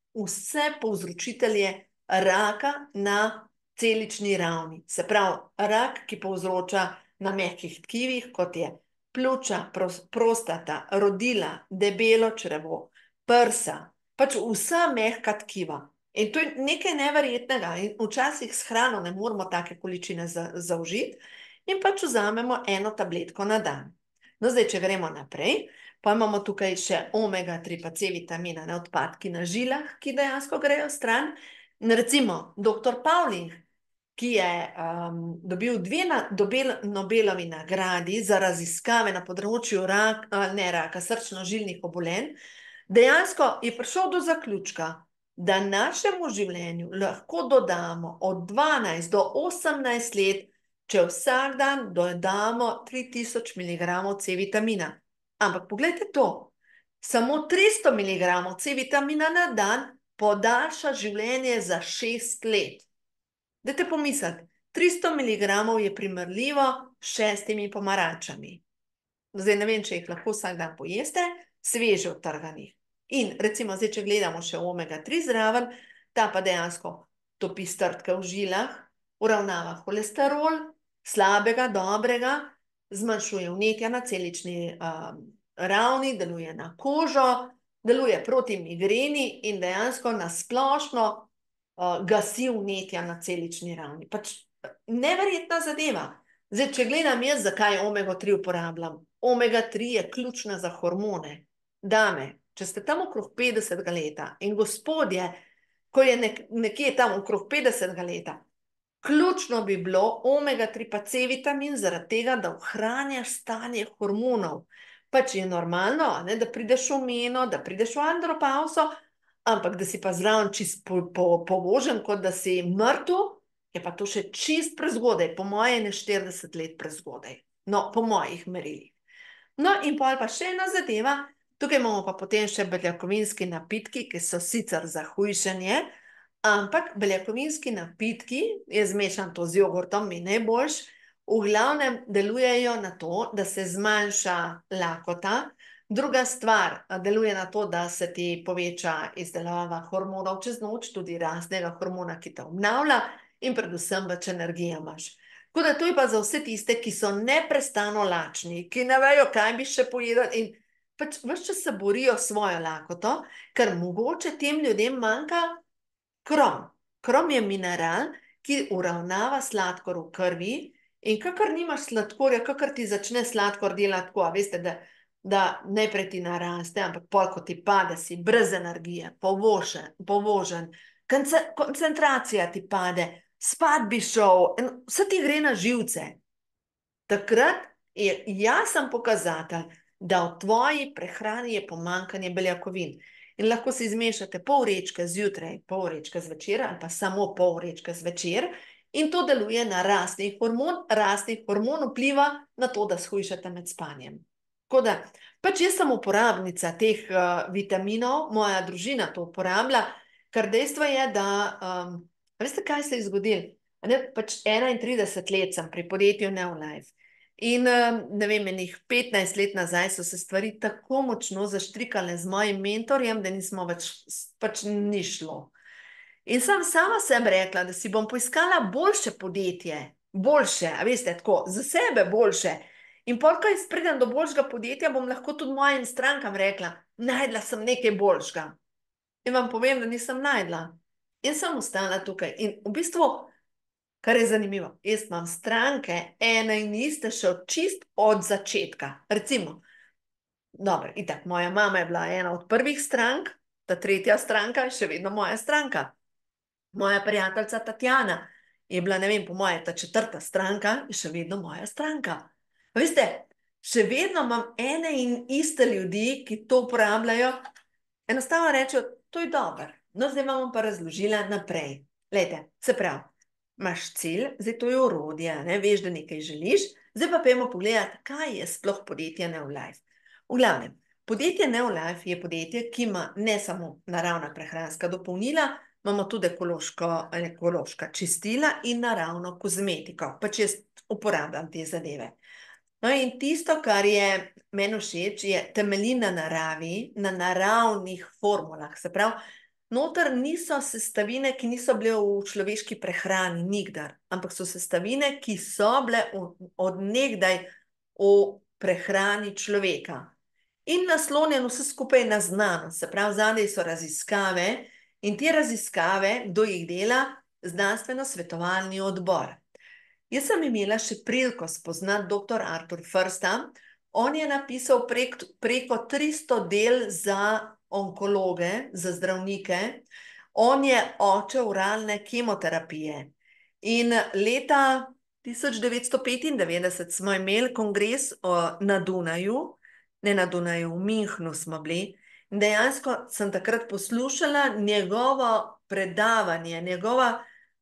vse povzročitelje raka na celični ravni. Se pravi, rak, ki povzroča na mehkih tkivih, kot je pljuča, prostata, rodila, debelo črevo, prsa, pač vsa mehka tkiva. In to je nekaj neverjetnega in včasih s hrano ne moramo take količine zaužiti in pač vzamemo eno tabletko na dan. No, zdaj, če gremo naprej, pa imamo tukaj še omega tri pa C vitamina, ne, odpadki na žilah, ki dejansko grejo stran. Recimo, doktor Pavling, ki je um, dobil dve na, dobel, Nobelovi nagradi za raziskave na področju rak, ne raka, srčno-žilnih obolenj, dejansko je prišel do zaključka, da našemu življenju lahko dodamo od dvanajst do osemnajst let, če vsak dan dodamo tri tisoč miligramov C vitamina. Ampak poglejte to, samo tristo miligramov C vitamina na dan podaljša življenje za šest let. Dajte pomisliti, tristo miligramov je primerljivo s šestimi pomarančami. Zdaj ne vem, če jih lahko vsak dan pojeste, sveže utrganih. In recimo zdaj, če gledamo še omega tri zraven, ta pa dejansko topi strdke v žilah, uravnava holesterol, slabega, dobrega, zmanjšuje vnetja na celični um, ravni, deluje na kožo, deluje proti migreni in dejansko na splošno uh, gasi vnetja na celični ravni. Pač neverjetna zadeva. Zdaj, če gledam jaz, zakaj omega tri uporabljam. Omega tri je ključna za hormone. Dame, če ste tam okrog petdesetega leta in gospodje, ko je nek, nekje tam okrog petdesetega leta, ključno bi bilo omega tri pa C vitamin zaradi tega, da ohranjaš stanje hormonov. Pač je normalno, ne, da prideš v meno, da prideš v andropauzo, ampak da si pa zraven čist po, po, povožen, kot da si mrtev, je pa to še čist prezgodaj. Po moje je štirideset let prezgodaj. No, po mojih merilih. No, in pol pa še ena zadeva. Tukaj imamo pa potem še beljakovinski napitki, ki so sicer za hujšanje, ampak beljakovinski napitki, je zmešan to z jogurtom, mi najboljš, v glavnem delujejo na to, da se zmanjša lakota. Druga stvar, deluje na to, da se ti poveča izdelava hormonov čez noč, tudi rastnega hormona, ki te obnavlja in predvsem več energije imaš. Tako da to je pa za vse tiste, ki so neprestano lačni, ki ne vejo, kaj bi še pojedli in pač ves čas se borijo svojo lakoto, ker mogoče tem ljudem manjka krom. Krom je mineral, ki uravnava sladkor v krvi in kakor nimaš sladkorja, kakor ti začne sladkor delati tako, a veste, da, da najprej ti naraste, ampak pol, ko ti pade, si brez energije, povožen, povožen, koncentracija ti pade, spat bi šel, vse ti gre na živce. Takrat je jasen pokazatelj, da v tvoji prehrani je pomanjkanje beljakovin. In lahko si zmešate pol vrečke zjutraj, pol vrečke zvečer ali pa samo pol vrečke zvečer In to deluje na rastni hormon, rastni hormon vpliva na to, da shujšate med spanjem. Tako da, pač jaz sem uporabnica teh uh, vitaminov, moja družina to uporablja, ker dejstvo je, da, um, veste, kaj se je zgodilo? Ne, pač enaintrideset let sem pri podjetju Neolife. In ne vem, enih petnajst let nazaj so se stvari tako močno zaštrikale z mojim mentorjem, da nismo več, pač ni šlo. In sem sama sebi rekla, da si bom poiskala boljše podjetje, boljše, a veste, tako, za sebe boljše. In pol, ko pridem do boljšega podjetja, bom lahko tudi mojim strankam rekla, najdla sem nekaj boljšega. In vam povem, da nisem najdla. In sem ostala tukaj. In v bistvu, kar je zanimivo, jaz imam stranke ene in iste še od čist od začetka. Recimo, dobro, itak, moja mama je bila ena od prvih strank, ta tretja stranka je še vedno moja stranka. Moja prijateljica Tatjana je bila, ne vem, po moje, ta četrta stranka je še vedno moja stranka. Veste, še vedno imam ene in iste ljudi, ki to uporabljajo, enostavno rečejo, to je dobro. No, zdaj vam pa razložila naprej. Glejte, se pravi, imaš cilj, zdaj to je orodje, ne, veš, da nekaj želiš, zdaj pa pojmo pogledati, kaj je sploh podjetje Neolife. V glavnem, podjetje Neolife je podjetje, ki ima ne samo naravna prehranska dopolnila, imamo tudi ekološko, ekološka čistila in naravno kozmetiko, pač jaz uporabljam te zadeve. No, in tisto, kar je meni všeč, je temelji na naravi, na naravnih formulah, se pravi, noter niso sestavine, ki niso bile v človeški prehrani nikdar, ampak so sestavine, ki so bile od nekdaj v prehrani človeka. In naslonjeno vse skupaj na znanost, se pravi, zadaj so raziskave in te raziskave, kdo jih dela, znanstveno-svetovalni odbor. Jaz sem imela še priliko spoznati doktor Artur Frsta, on je napisal prek, preko tristo del za onkologe, za zdravnike, on je oče oralne kemoterapije in leta tisoč devetsto petindevetdeset smo imeli kongres o, na Dunaju, ne na Dunaju, v Münchnu smo bili, in dejansko sem takrat poslušala njegovo predavanje, njegova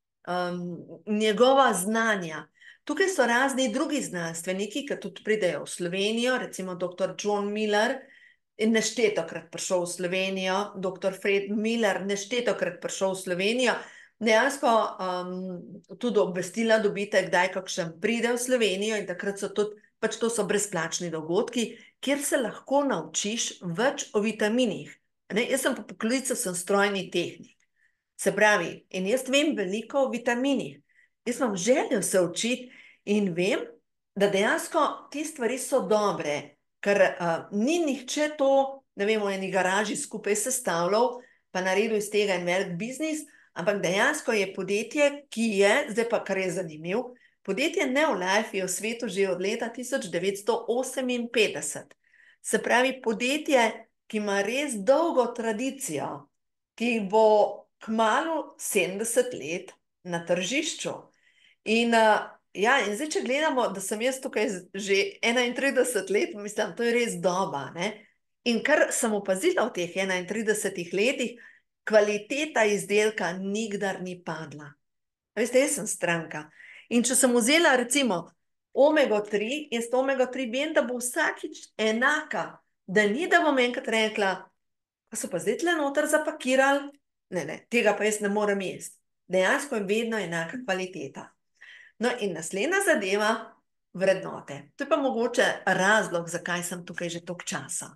Um, njegova znanja. Tukaj so razni drugi znanstveniki, ki tudi pridejo v Slovenijo, recimo doktor John Miller, neštetokrat prišel v Slovenijo, doktor Fred Miller, neštetokrat prišel v Slovenijo, dejansko um, tudi obvestila dobite, kdaj kakšen pride v Slovenijo in takrat so tudi, pač to so brezplačni dogodki, kjer se lahko naučiš več o vitaminih. Ne? Jaz sem po poklicu, sem strojni tehnik. Se pravi, in jaz vem veliko o vitaminih. Jaz imam željo se učiti in vem, da dejansko te stvari so dobre, ker uh, ni nihče to, ne vem, v eni garaži skupaj sestavljal, pa naredil iz tega en velik biznis, ampak dejansko je podjetje, ki je, zdaj pa kar je zanimiv, podjetje Neolife je v svetu že od leta tisoč devetsto oseminpetdeset. Se pravi, podjetje, ki ima res dolgo tradicijo, ki bo kmalu sedemdeset let na tržišču. In, uh, ja, in zdaj, če gledamo, da sem jaz tukaj že enaintrideset let, mislim, to je res doba, ne? In kar sem opazila v teh enaintridesetih letih, kvaliteta izdelka nikdar ni padla. Veste, jaz sem stranka. In če sem vzela, recimo, omega tri, jaz omega tri vem, da bo vsakič enaka, da ni, da bom enkrat rekla, pa so pa zdaj tle noter zapakirali, ne, ne, tega pa jaz ne morem jesti. Dejansko je vedno enaka kvaliteta. No in naslednja zadeva, vrednote. To je pa mogoče razlog, zakaj sem tukaj že toliko časa.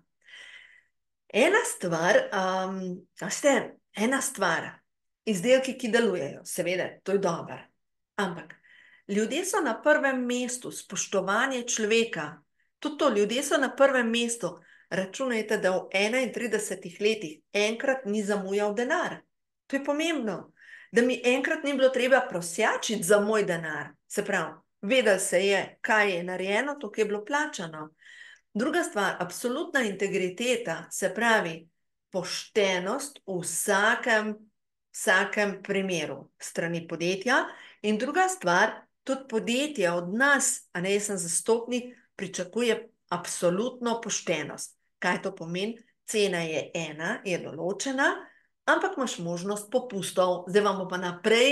Ena stvar, um, ste, ena stvar, izdelki, ki delujejo, seveda, to je dobro, ampak ljudje so na prvem mestu, spoštovanje človeka, tudi to, ljudje so na prvem mestu. Računajte, da v enaintridesetih letih enkrat ni zamujal denar. To je pomembno, da mi enkrat ni bilo treba prosjačiti za moj denar. Se pravi, vedel se je, kaj je narejeno, to, kaj je bilo plačano. Druga stvar, absolutna integriteta, se pravi, poštenost v vsakem, vsakem primeru strani podjetja. In druga stvar, tudi podjetje od nas, a ne, jaz sem zastopnik, pričakuje absolutno poštenost. Kaj to pomeni? Cena je ena, je določena, ampak imaš možnost popustov. Zdaj vam pa naprej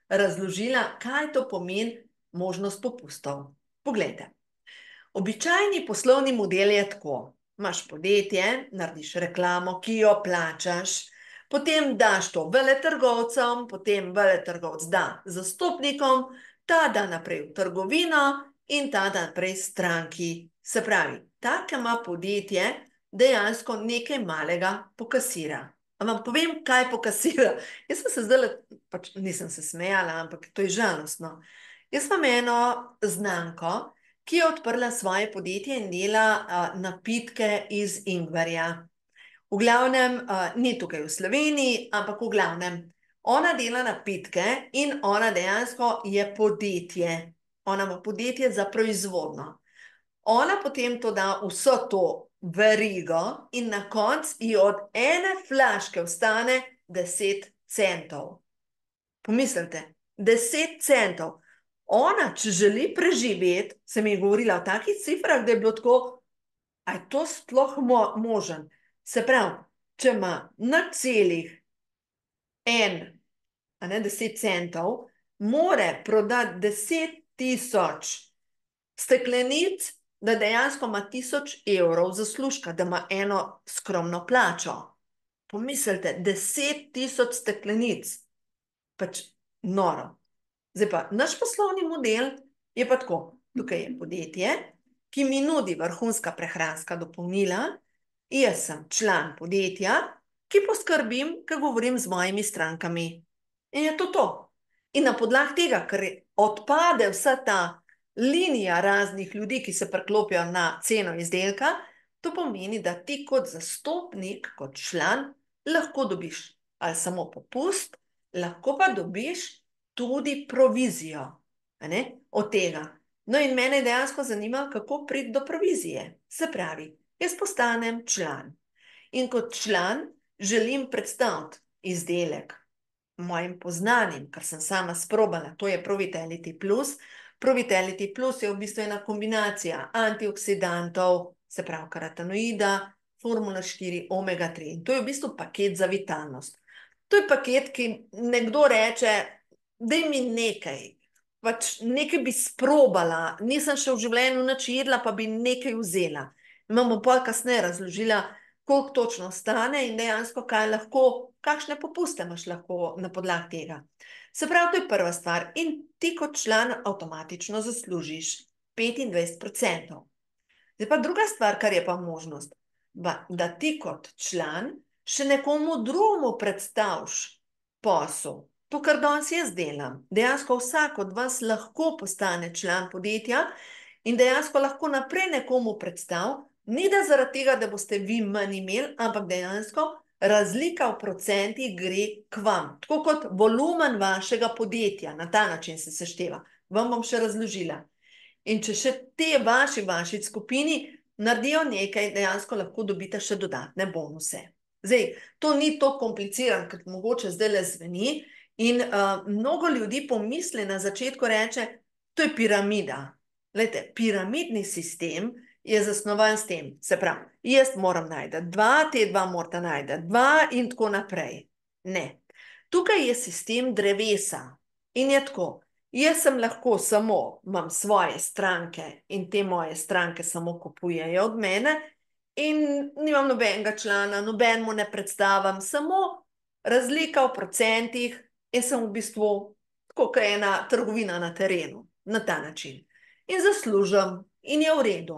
razložila, kaj to pomeni možnost popustov. Poglejte, običajni poslovni model je tako. Imaš podjetje, narediš reklamo, ki jo plačaš, potem daš to veletrgovcem, potem veletrgovc da zastopnikom, ta da naprej v trgovino in ta da naprej stranki. Se pravi, tako ima podjetje dejansko nekaj malega pokasira. A vam povem, kaj pokasira? Jaz sem se zdaj, pač nisem se smejala, ampak to je žalostno. Jaz imam eno znanko, ki je odprla svoje podjetje in dela uh, napitke iz ingverja. V glavnem, uh, ni tukaj v Sloveniji, ampak v glavnem, ona dela napitke in ona dejansko je podjetje. Ona ima podjetje za proizvodno. Ona potem to da vso to verigo in na koncu ji od ene flaške ostane deset centov. Pomislite, deset centov. Ona, če želi preživeti, se mi je govorila o takih cifrah, da je bilo tako, a je to sploh mo možen. Se pravi, če ima na celih en, a ne deset centov, more prodati deset tisoč steklenic, da dejansko ima tisoč evrov zaslužka, da ima eno skromno plačo. Pomislite, deset tisoč steklenic. Pač noro. Zdaj pa, naš poslovni model je pa tako. Tukaj je podjetje, ki mi nudi vrhunska prehranska dopolnila. Jaz sem član podjetja, ki poskrbim, ko govorim z mojimi strankami. In je to to. In na podlagi tega, ker odpade vsa ta linija raznih ljudi, ki se preklopijo na ceno izdelka, to pomeni, da ti kot zastopnik, kot član, lahko dobiš ali samo popust, lahko pa dobiš tudi provizijo, a ne, od tega. No in mene dejansko zanima, kako priti do provizije. Se pravi, jaz postanem član in kot član želim predstaviti izdelek mojim poznanim, kar sem sama sprobala, to je Provitality Plus. Provitality Plus je v bistvu ena kombinacija antioksidantov, se pravi karotenoida, formula štiri, omega tri. In to je v bistvu paket za vitalnost. To je paket, ki nekdo reče, daj mi nekaj, pač nekaj bi sprobala, nisem še v življenju nič jedla, pa bi nekaj vzela. Imamo pol kasneje razložila, koliko točno stane in dejansko kaj lahko, kakšne popuste imaš lahko na podlagi tega. Se pravi, to je prva stvar in ti kot član avtomatično zaslužiš petindvajset procentov. Zdaj pa druga stvar, kar je pa možnost, da ti kot član še nekomu drugemu predstaviš posel. To, kar danes jaz delam, dejansko vsak od vas lahko postane član podjetja in dejansko lahko naprej nekomu predstav, ni da zaradi tega, da boste vi manj imeli, ampak dejansko razlika v procentih gre k vam. Tako kot volumen vašega podjetja, na ta način se sešteva. Vam bom še razložila. In če še te vaši, vaši skupini naredijo nekaj, dejansko lahko dobite še dodatne bonuse. Zdaj, to ni to kompliciran, kot mogoče zdaj le zveni, in uh, mnogo ljudi pomisli na začetku reče, to je piramida. Glejte, piramidni sistem je zasnovan s tem, se pravi, jaz moram najti dva, te dva morata najti dva in tako naprej. Ne. Tukaj je sistem drevesa in je tako, jaz sem lahko samo, imam svoje stranke in te moje stranke samo kupujejo od mene in nimam nobenega člana, nobenemu ne predstavim, samo razlika v procentih in sem v bistvu tako kot ena trgovina na terenu, na ta način. In zaslužim in je v redu.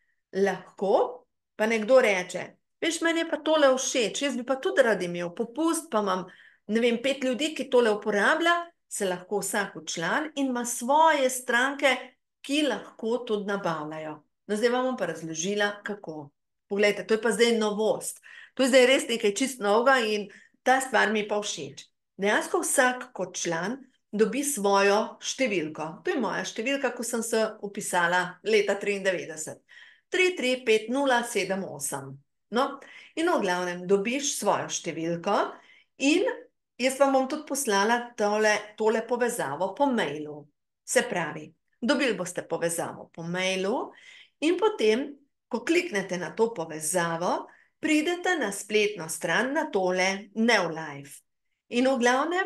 Lahko pa nekdo reče, veš, meni je pa tole všeč, jaz bi pa tudi rad imel popust, pa imam, ne vem, pet ljudi, ki tole uporablja, se lahko vsak član in ima svoje stranke, ki lahko tudi nabavljajo. No, zdaj vam bom pa razložila, kako. Poglejte, to je pa zdaj novost. To je zdaj res nekaj čist novega in ta stvar mi pa všeč. Dejansko vsak kot član dobi svojo številko. To je moja številka, ko sem se upisala leta triindevetdeset. tri tri pet nula sedem osem. No, in v glavnem dobiš svojo številko in jaz vam bom tudi poslala tole, tole povezavo po mailu. Se pravi, dobili boste povezavo po mailu in potem, ko kliknete na to povezavo, pridete na spletno stran na tole NeoLife. In v glavnem,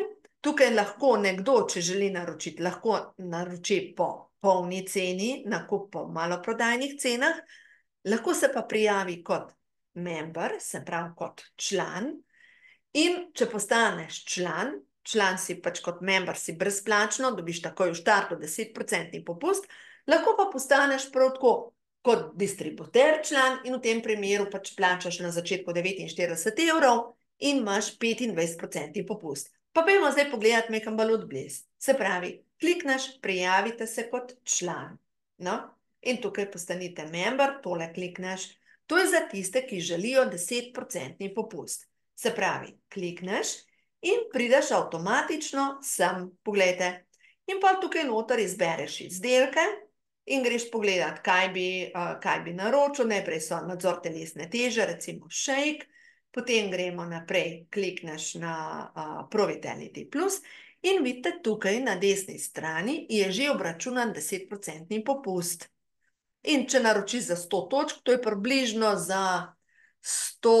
tukaj lahko nekdo, če želi naročiti, lahko naroči po polni ceni, nakup po maloprodajnih cenah, lahko se pa prijavi kot member, se pravi kot član, in če postaneš član, član si pač kot member si brezplačno, dobiš takoj v štartu deset procentov popust, lahko pa postaneš prav tako kot distributer član in v tem primeru pač plačaš na začetku devetinštirideset evrov in imaš petindvajset procentov popust. Pa pojmo zdaj pogledati mehen bolj odbliz. Se pravi, klikneš, prijavite se kot član. No, in tukaj postanite member, tole klikneš. To je za tiste, ki želijo deset procentov popust. Se pravi, klikneš in prideš avtomatično sem, pogledajte. In pa tukaj noter izbereš izdelke in greš pogledat, kaj bi, kaj bi naročil. Najprej so nadzor telesne teže, recimo shake, potem gremo naprej, klikneš na uh, Pro-Vitality Plus in vidite tukaj na desni strani je že obračunan deset procentov popust. In če naročiš za sto točk, to je približno za sto,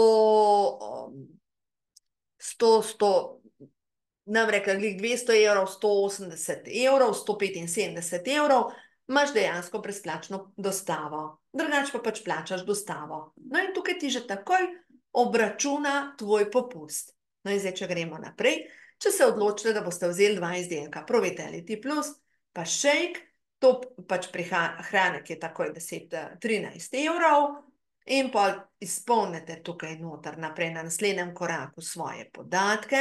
sto, sto, nam rekla, dvesto evrov, sto osemdeset evrov, sto petinsedemdeset evrov, imaš dejansko brezplačno dostavo. Drugače pa pač plačaš dostavo. No in tukaj ti že takoj obračuna tvoj popust. No in zdaj, če gremo naprej, če se odločite, da boste vzeli dva izdelka, Pro-Vitality Plus, pa shake, to pač prihranek je takoj deset, trinajst evrov in pa izpolnite tukaj noter naprej na naslednjem koraku svoje podatke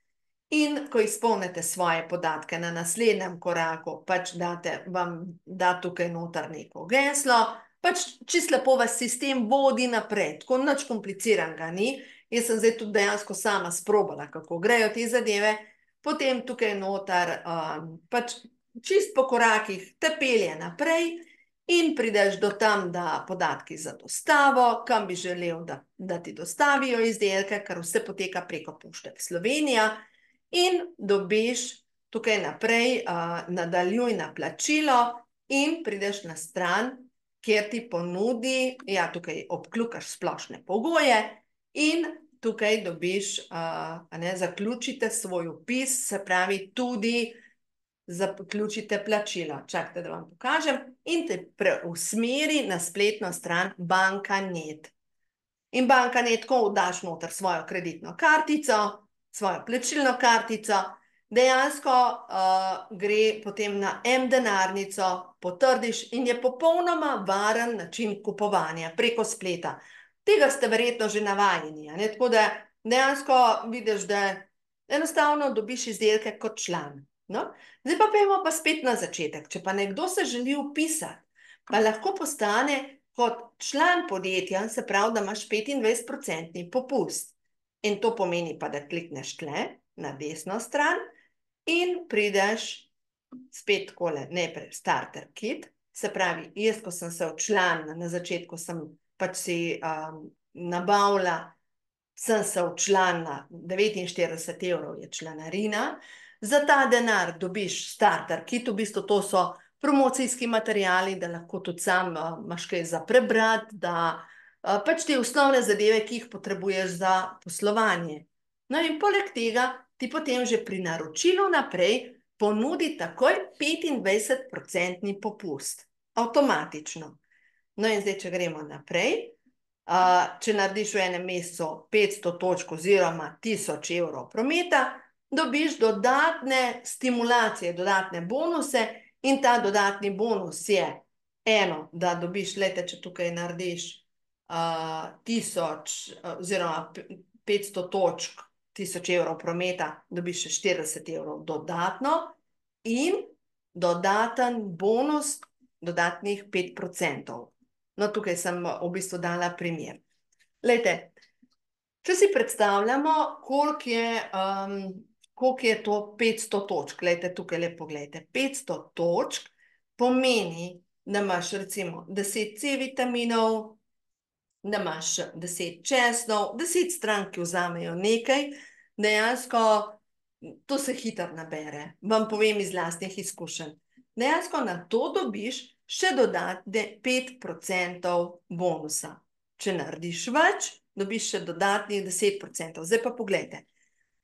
in ko izpolnite svoje podatke na naslednjem koraku, pač date, vam da tukaj noter neko geslo, pač čisto lepo vas sistem vodi naprej, tako nič kompliciranega ni. Jaz sem zdaj tudi dejansko sama sprobala, kako grejo te zadeve. Potem tukaj noter um, pač čist po korakih te pelje naprej in prideš do tam, da podatki za dostavo, kam bi želel, da, da ti dostavijo izdelke, ker vse poteka preko Pošte Slovenija in dobiš tukaj naprej, uh, nadaljuj na plačilo in prideš na stran, kjer ti ponudi, ja, tukaj obkljukaš splošne pogoje in tukaj dobiš, uh, ne, zaključite svoj vpis, se pravi tudi zaključite plačilo. Čakajte, da vam pokažem in te preusmeri na spletno stran Banka.net. In Banka.net, ko daš noter svojo kreditno kartico, svojo plačilno kartico, dejansko uh, gre potem na M-denarnico, potrdiš in je popolnoma varen način kupovanja preko spleta. Tega ste verjetno že navajeni, ne? Tako da dejansko vidiš, da enostavno dobiš izdelke kot član. No? Zdaj pa pojmo pa spet na začetek. Če pa nekdo se želi vpisati, pa lahko postane kot član podjetja, se pravi, da imaš petindvajset procentov popust. In to pomeni pa, da klikneš tle na desno stran in prideš spet takole, najprej starter kit, se pravi, jaz, ko sem se včlanila, na začetku sem pač si um, nabavila, sem se včlanila, devetinštirideset evrov je članarina, za ta denar dobiš starter kit, v bistvu to so promocijski materiali, da lahko tudi sam uh, imaš kaj za prebrati, da uh, pač te osnovne zadeve, ki jih potrebuješ za poslovanje. No in poleg tega ti potem že pri naročilu naprej ponudi takoj petindvajset procentov popust. Avtomatično. No in zdaj, če gremo naprej, uh, če narediš v enem mesecu petsto točk oziroma tisoč evrov prometa, dobiš dodatne stimulacije, dodatne bonuse in ta dodatni bonus je eno, da dobiš, lejte, če tukaj narediš uh, tisoč oziroma petsto točk, tisoč evrov prometa, dobiš še štirideset evrov dodatno in dodaten bonus dodatnih pet procentov. No, tukaj sem v bistvu dala primer. Lejte, če si predstavljamo, koliko je, um, koliko je to petsto točk, lejte, tukaj lepo gledajte, petsto točk pomeni, da imaš recimo deset C vitaminov, da imaš deset česnov, deset stran, ki vzamejo nekaj, dejansko to se hitro nabere, vam povem iz lastnih izkušenj. Dejansko na to dobiš še dodatne pet procentov bonusa. Če narediš več, dobiš še dodatnih deset procentov. Zdaj pa pogledajte.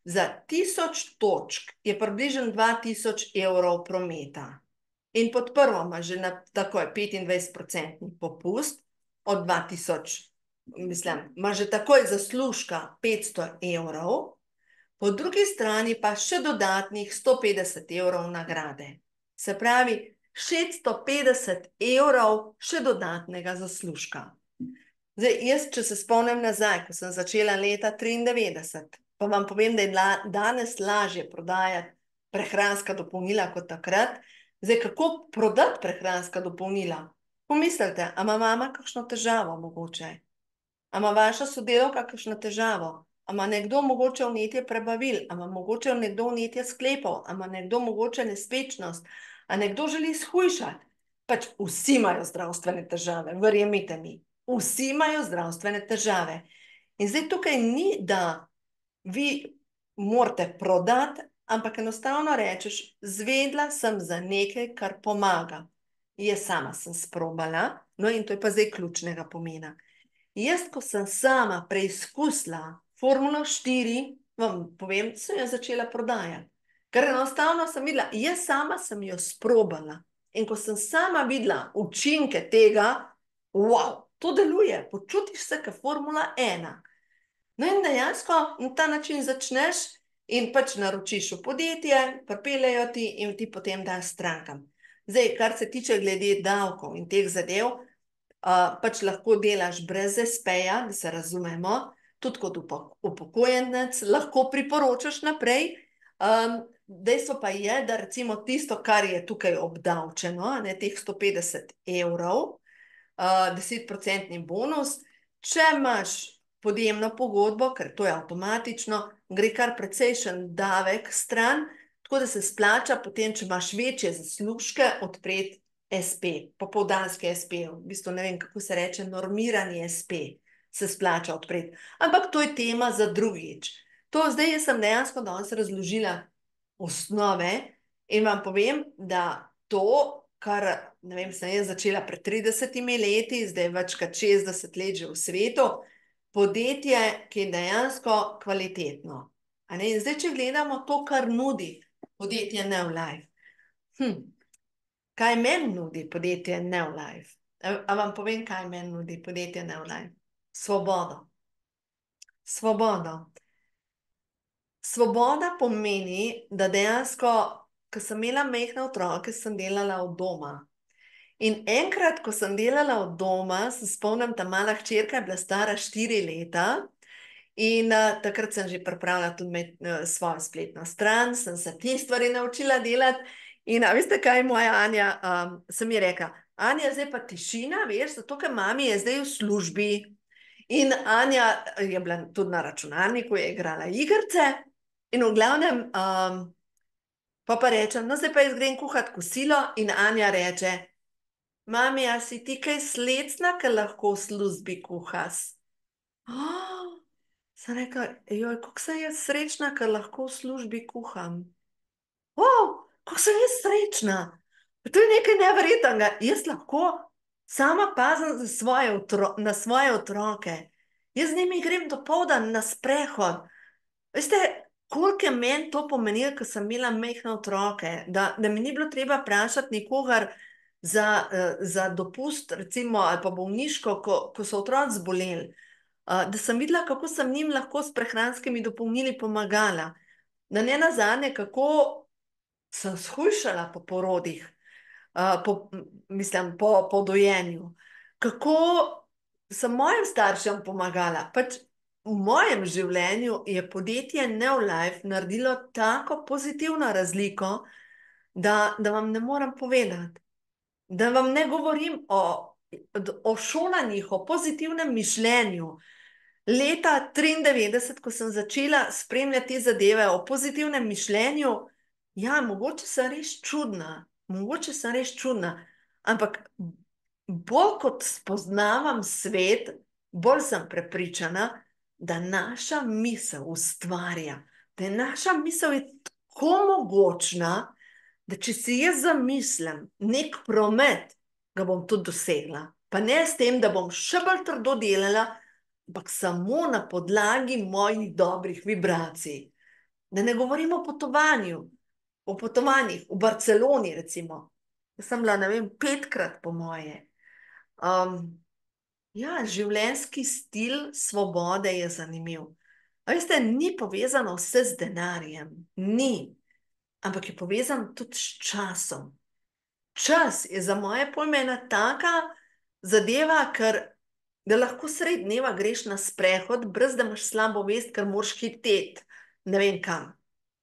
za tisoč točk je približno dva tisoč evrov prometa. In pod prvo ima že na takoj petindvajset procentni popust od dva tisoč, mislim, ima že takoj zaslužka petsto evrov, po drugi strani pa še dodatnih sto petdeset evrov nagrade. Se pravi, šeststo petdeset evrov še dodatnega zaslužka. Zdaj, jaz, če se spomnim nazaj, ko sem začela leta triindevetdeset, pa vam povem, da je la, danes lažje prodajati prehranska dopolnila kot takrat. Zdaj, kako prodati prehranska dopolnila? Pomislite, a ima mama kakšno težavo mogoče? A ima vaša sodelavka kakšno težavo? A ima nekdo mogoče vnetje prebavil? A ima mogoče nekdo vnetje sklepov? A ima nekdo mogoče nespečnost? A nekdo želi shujšati? Pač vsi imajo zdravstvene težave, verjemite mi. Vsi imajo zdravstvene težave. In zdaj tukaj ni, da vi morate prodati, ampak enostavno rečeš, zvedla sem za nekaj, kar pomaga. Jaz sama sem sprobala, no in to je pa zdaj ključnega pomena. Jaz, ko sem sama preizkusila Formulo štiri, vam povem, sem jo začela prodajati. Ker enostavno sem videla, jaz sama sem jo sprobala. In ko sem sama videla učinke tega, wow, to deluje, počutiš se kot Formula ena. No in dejansko na ta način začneš in pač naročiš v podjetje, pripeljejo ti in ti potem daš strankam. Zdaj, kar se tiče glede davkov in teh zadev, uh, pač lahko delaš brez espeja, da se razumemo, tudi kot upokojenec, lahko priporočaš naprej. Um, dejstvo pa je, da recimo tisto, kar je tukaj obdavčeno, ne, teh sto petdeset evrov, uh, desetprocentni bonus, če imaš podjemno pogodbo, ker to je avtomatično, gre kar precejšen davek stran, tako da se splača potem, če imaš večje zaslužke, odpreti es pe, popoldanski es pe, v bistvu ne vem, kako se reče, normirani es pe se splača odpreti. Ampak to je tema za drugič. To zdaj jaz sem dejansko danes razložila osnove in vam povem, da to, kar, ne vem, sem jaz začela pred tridesetimi leti, zdaj več kot šestdeset let že v svetu, podjetje, ki je dejansko kvalitetno. A ne? In zdaj, če gledamo to, kar nudi podjetje Neolife. Hm. Kaj meni nudi podjetje Neolife? A, a vam povem, kaj meni nudi podjetje Neolife? Svobodo. Svobodo. Svoboda pomeni, da dejansko, ko sem imela majhne otroke, sem delala od doma. In enkrat, ko sem delala od doma, se spomnim, ta mala hčerka je bila stara štiri leta in uh, takrat sem že pripravila tudi med, uh, svojo spletno stran, sem se te stvari naučila delati in a veste kaj, moja Anja, um, sem ji rekla, Anja, zdaj pa tišina, veš, zato ker mami je zdaj v službi. In Anja je bila tudi na računalniku, je igrala igrice in v glavnem, um, pa pa rečem, no zdaj pa jaz grem kuhati kosilo in Anja reče, mami, a si ti kaj slecna, ker lahko v službi kuhas? Oh, sem rekla, joj, kako sem jaz srečna, ker lahko v službi kuham. Wow, kako sem jaz srečna. To je nekaj neverjetnega. Jaz lahko sama pazim za svoje otro, na svoje otroke. Jaz z njimi grem dopoldan na sprehod. Veste, koliko je meni to pomenilo, ko sem imela majhne otroke, da, da mi ni bilo treba vprašati nikogar za, za dopust, recimo, ali pa bolniško, ko, ko so otroci zboleli. Da sem videla, kako sem njim lahko s prehranskimi dopolnili pomagala. Da ne nazadnje, kako sem shujšala po porodih. Uh, po, mislim, po, po dojenju. Kako sem mojim staršem pomagala. Pač v mojem življenju je podjetje Neolife naredilo tako pozitivno razliko, da, da vam ne morem povedati. Da vam ne govorim o, o šolanjih, o pozitivnem mišljenju. Leta triindevetdeset, ko sem začela spremljati te zadeve o pozitivnem mišljenju, ja, mogoče sem res čudna. Mogoče sem res čudna, ampak bolj kot spoznavam svet, bolj sem prepričana, da naša misel ustvarja, da je naša misel je tako mogočna, da če si jaz zamislim nek promet, ga bom tudi dosegla. Pa ne s tem, da bom še bolj trdo delala, ampak samo na podlagi mojih dobrih vibracij. Da ne govorimo o potovanju, o potovanjih v Barceloni, recimo. Jaz sem bila, ne vem, petkrat po moje. Um, ja, življenjski stil svobode je zanimiv. A veste, ni povezano vse z denarjem, ni, ampak je povezano tudi s časom. Čas je za moje pojme ena taka zadeva, ker da lahko sred dneva greš na sprehod, brez da imaš slabo vest, ker moraš hiteti, ne vem kam.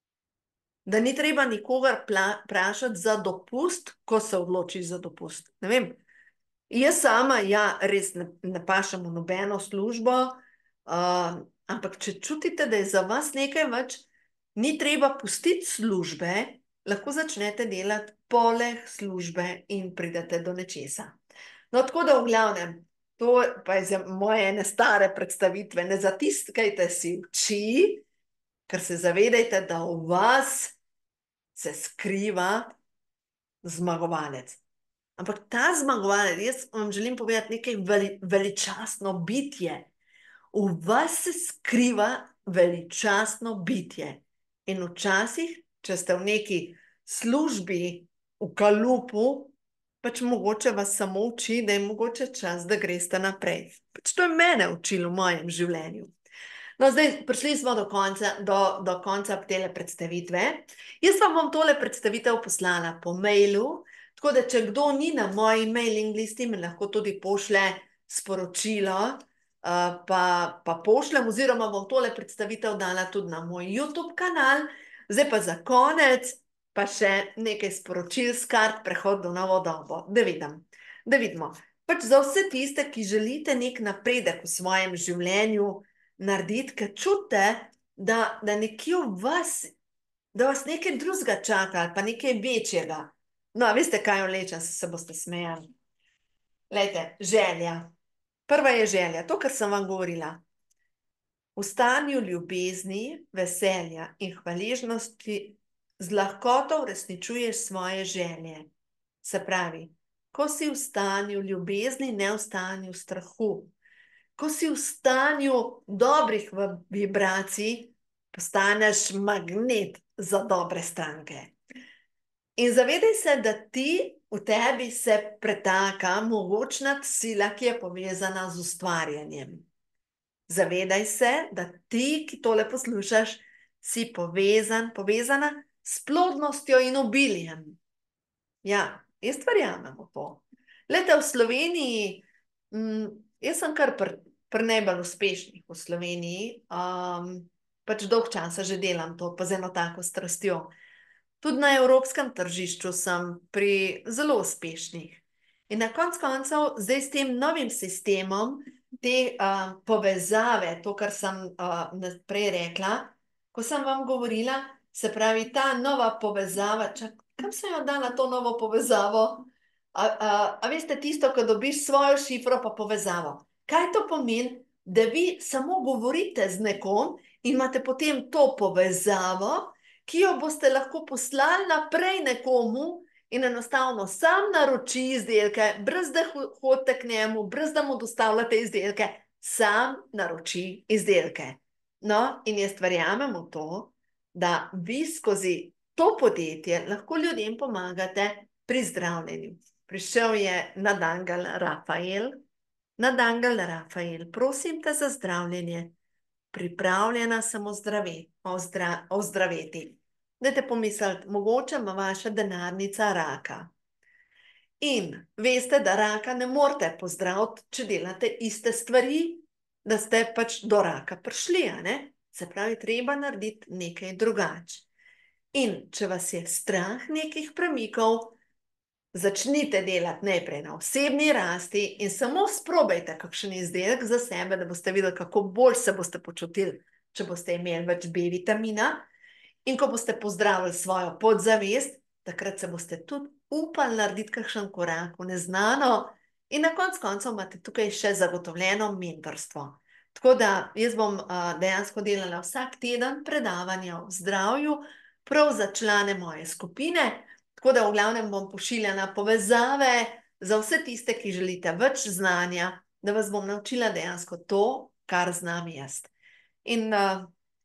Da ni treba nikogar vprašati za dopust, ko se odločiš za dopust. Ne vem, jaz sama, ja, res ne, ne pašem v nobeno službo, uh, ampak če čutite, da je za vas nekaj več, ni treba pustiti službe, lahko začnete delati poleg službe in pridete do nečesa. No, tako da v glavnem, to pa je za moje ene stare predstavitve, ne zatiskajte si oči, ker se zavedajte, da v vas se skriva zmagovalec. Ampak ta zmagovalec, jaz vam želim povedati nekaj veli, veličastno bitje. V vas se skriva veličastno bitje. In včasih, če ste v neki službi, v kalupu, pač mogoče vas samo uči, da je mogoče čas, da greste naprej. Pač to je mene učilo v mojem življenju. No, zdaj prišli smo do konca, do, do konca tele predstavitve. Jaz vam bom tole predstavitev poslala po mailu, tako da če kdo ni na moji mailing listi, me lahko tudi pošle sporočilo, uh, pa, pa pošlem, oziroma bom tole predstavitev dala tudi na moj YouTube kanal. Zdaj pa za konec, pa še nekaj sporočil s kart Prehod v novo dobo. Da vidim, da vidimo. Pač za vse tiste, ki želite nek napredek v svojem življenju narediti, ker čutite, da, da nekje v vas, da vas nekaj drugega čaka, ali pa nekaj večjega. No, veste, kaj vlečem, se, se boste smejali. Glejte, želja. Prva je želja, to, kar sem vam govorila. V stanju ljubezni, veselja in hvaležnosti z lahkoto uresničuješ svoje želje. Se pravi, ko si v stanju ljubezni, ne v stanju strahu, ko si v stanju dobrih vibracij, postaneš magnet za dobre stranke. In zavedaj se, da ti v tebi se pretaka mogočna sila, ki je povezana z ustvarjanjem. Zavedaj se, da ti, ki tole poslušaš, si povezan, povezana s plodnostjo in obiljem. Ja, jaz verjamem v to. Glejte, v Sloveniji, m, jaz sem kar pri pri najbolj uspešnih v Sloveniji, um, pač dolg časa že delam to, pa z eno tako strastjo. Tudi na evropskem tržišču sem pri zelo uspešnih. In na konc koncev, zdaj s tem novim sistemom, te uh, povezave, to, kar sem uh, prej rekla, ko sem vam govorila, se pravi, ta nova povezava, čak, kam sem jo dala to novo povezavo? A, a, a veste tisto, ko dobiš svojo šifro pa povezavo? Kaj to pomeni? Da vi samo govorite z nekom in imate potem to povezavo, ki jo boste lahko poslali naprej nekomu in enostavno sam naroči izdelke, brez da hodite k njemu, brez da mu dostavljate izdelke, sam naroči izdelke. No, in jaz verjamem v to, da vi skozi to podjetje lahko ljudem pomagate pri zdravljenju. Prišel je Nadangel Rafael. Nadangel Rafael, prosim te za zdravljenje. Pripravljena sem ozdraveti. Ozdra, ozdraveti. Dajte pomisliti, mogoče ima vaša denarnica raka. In veste, da raka ne morete pozdraviti, če delate iste stvari, da ste pač do raka prišli, a ne? Se pravi, treba narediti nekaj drugače. In če vas je strah nekih premikov, začnite delati najprej na osebni rasti in samo sprobajte kakšen izdelek za sebe, da boste videli, kako bolj se boste počutili, če boste imeli več B vitamina. In ko boste pozdravili svojo podzavest, takrat se boste tudi upali narediti kakšen korak v neznano in na konc koncev imate tukaj še zagotovljeno mentorstvo. Tako da jaz bom uh, dejansko delala vsak teden predavanja o zdravju, prav za člane moje skupine. Tako da v glavnem bom pošiljala povezave za vse tiste, ki želite več znanja, da vas bom naučila dejansko to, kar znam jaz. In uh,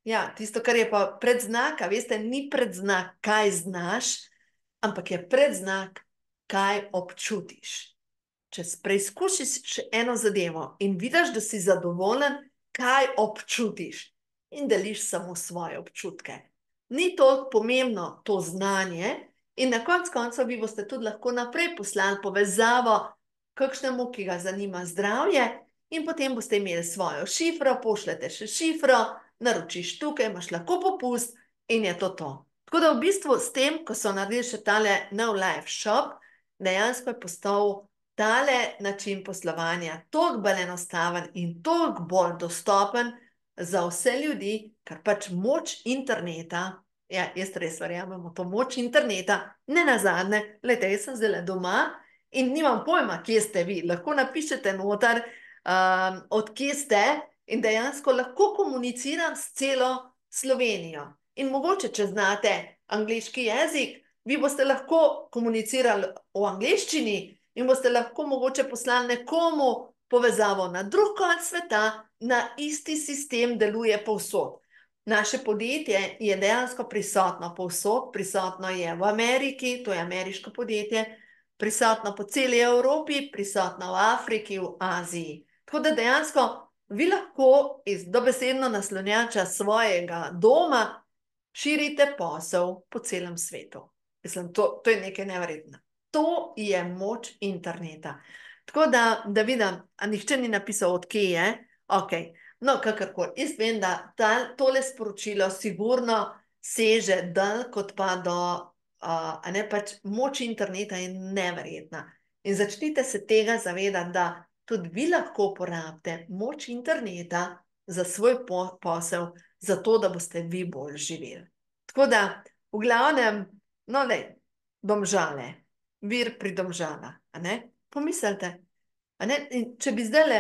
Ja, tisto, kar je pa predznak, a veste, ni predznak, kaj znaš, ampak je predznak, kaj občutiš. Če preizkusiš še eno zadevo in vidiš, da si zadovoljen, kaj občutiš in deliš samo svoje občutke. Ni toliko pomembno to znanje in na koncu koncev vi boste tudi lahko naprej poslali povezavo kakšnemu, ki ga zanima zdravje in potem boste imeli svojo šifro, pošljete še šifro, naročiš tukaj, imaš lahko popust in je to to. Tako da v bistvu s tem, ko so naredili še tale nov live shop, dejansko je postal tale način poslovanja toliko bolj enostaven in toliko bolj dostopen za vse ljudi, ker pač moč interneta, ja, jaz res verjamem v to moč interneta, ne nazadnje, glejte, jaz sem zdajle doma in nimam pojma, kje ste vi, lahko napišete noter, um, od kje ste in dejansko lahko komuniciram s celo Slovenijo. In mogoče, če znate angleški jezik, vi boste lahko komunicirali v angleščini in boste lahko mogoče poslali nekomu povezavo na drug konec sveta, na isti sistem deluje povsod. Naše podjetje je dejansko prisotno povsod, prisotno je v Ameriki, to je ameriško podjetje, prisotno po celi Evropi, prisotno v Afriki, v Aziji. Tako da dejansko vi lahko iz dobesedno naslonjača svojega doma širite posel po celem svetu. Mislim, to, to je nekaj neverjetno. To je moč interneta. Tako da, da vidim, a nihče ni napisal, od kje je, ok, no, kakorkoli. Jaz vem, da ta, tole sporočilo sigurno seže dalj, kot pa do, uh, a ne pač moč interneta je neverjetna. In začnite se tega zavedati, da tudi vi lahko uporabite moč interneta za svoj po, posel, zato da boste vi bolj živeli. Tako da, v glavnem, no, lej, Domžale, vir pri Domžalah, a ne? Pomislite, a ne? In če bi zdajle,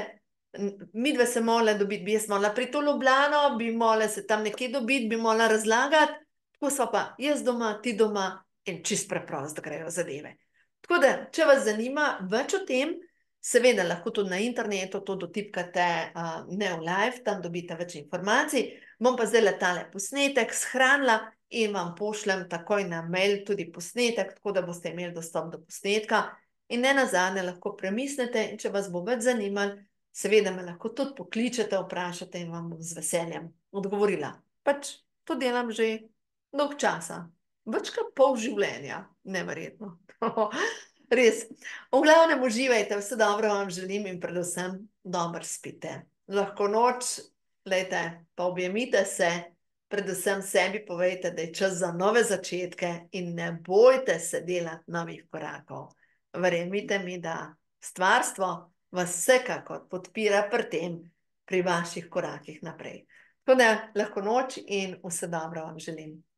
midve se morala dobiti, bi jaz morala pri to Ljubljano, bi morala se tam nekje dobiti, bi morala razlagati, tako so pa jaz doma, ti doma in čist preprosto grejo zadeve. Tako da, če vas zanima več o tem, seveda lahko tudi na internetu to dotipkate uh, ne v live, tam dobite več informacij, bom pa zdajle tale posnetek shranila in vam pošljem takoj na mail tudi posnetek, tako da boste imeli dostop do posnetka in ne nazadnje lahko premislite in če vas bo več zanimalo, seveda me lahko tudi pokličete, vprašate in vam bom z veseljem odgovorila. Pač to delam že dolgo časa, več kot pol življenja, neverjetno. Res, v glavnem uživajte, vse dobro vam želim in predvsem dobro spite. Lahko noč, lejte, pa objemite se, predvsem sebi povejte, da je čas za nove začetke in ne bojte se delati novih korakov. Verjemite mi, da stvarstvo vas vsekakor podpira pri tem, pri vaših korakih naprej. Tako da, lahko noč in vse dobro vam želim.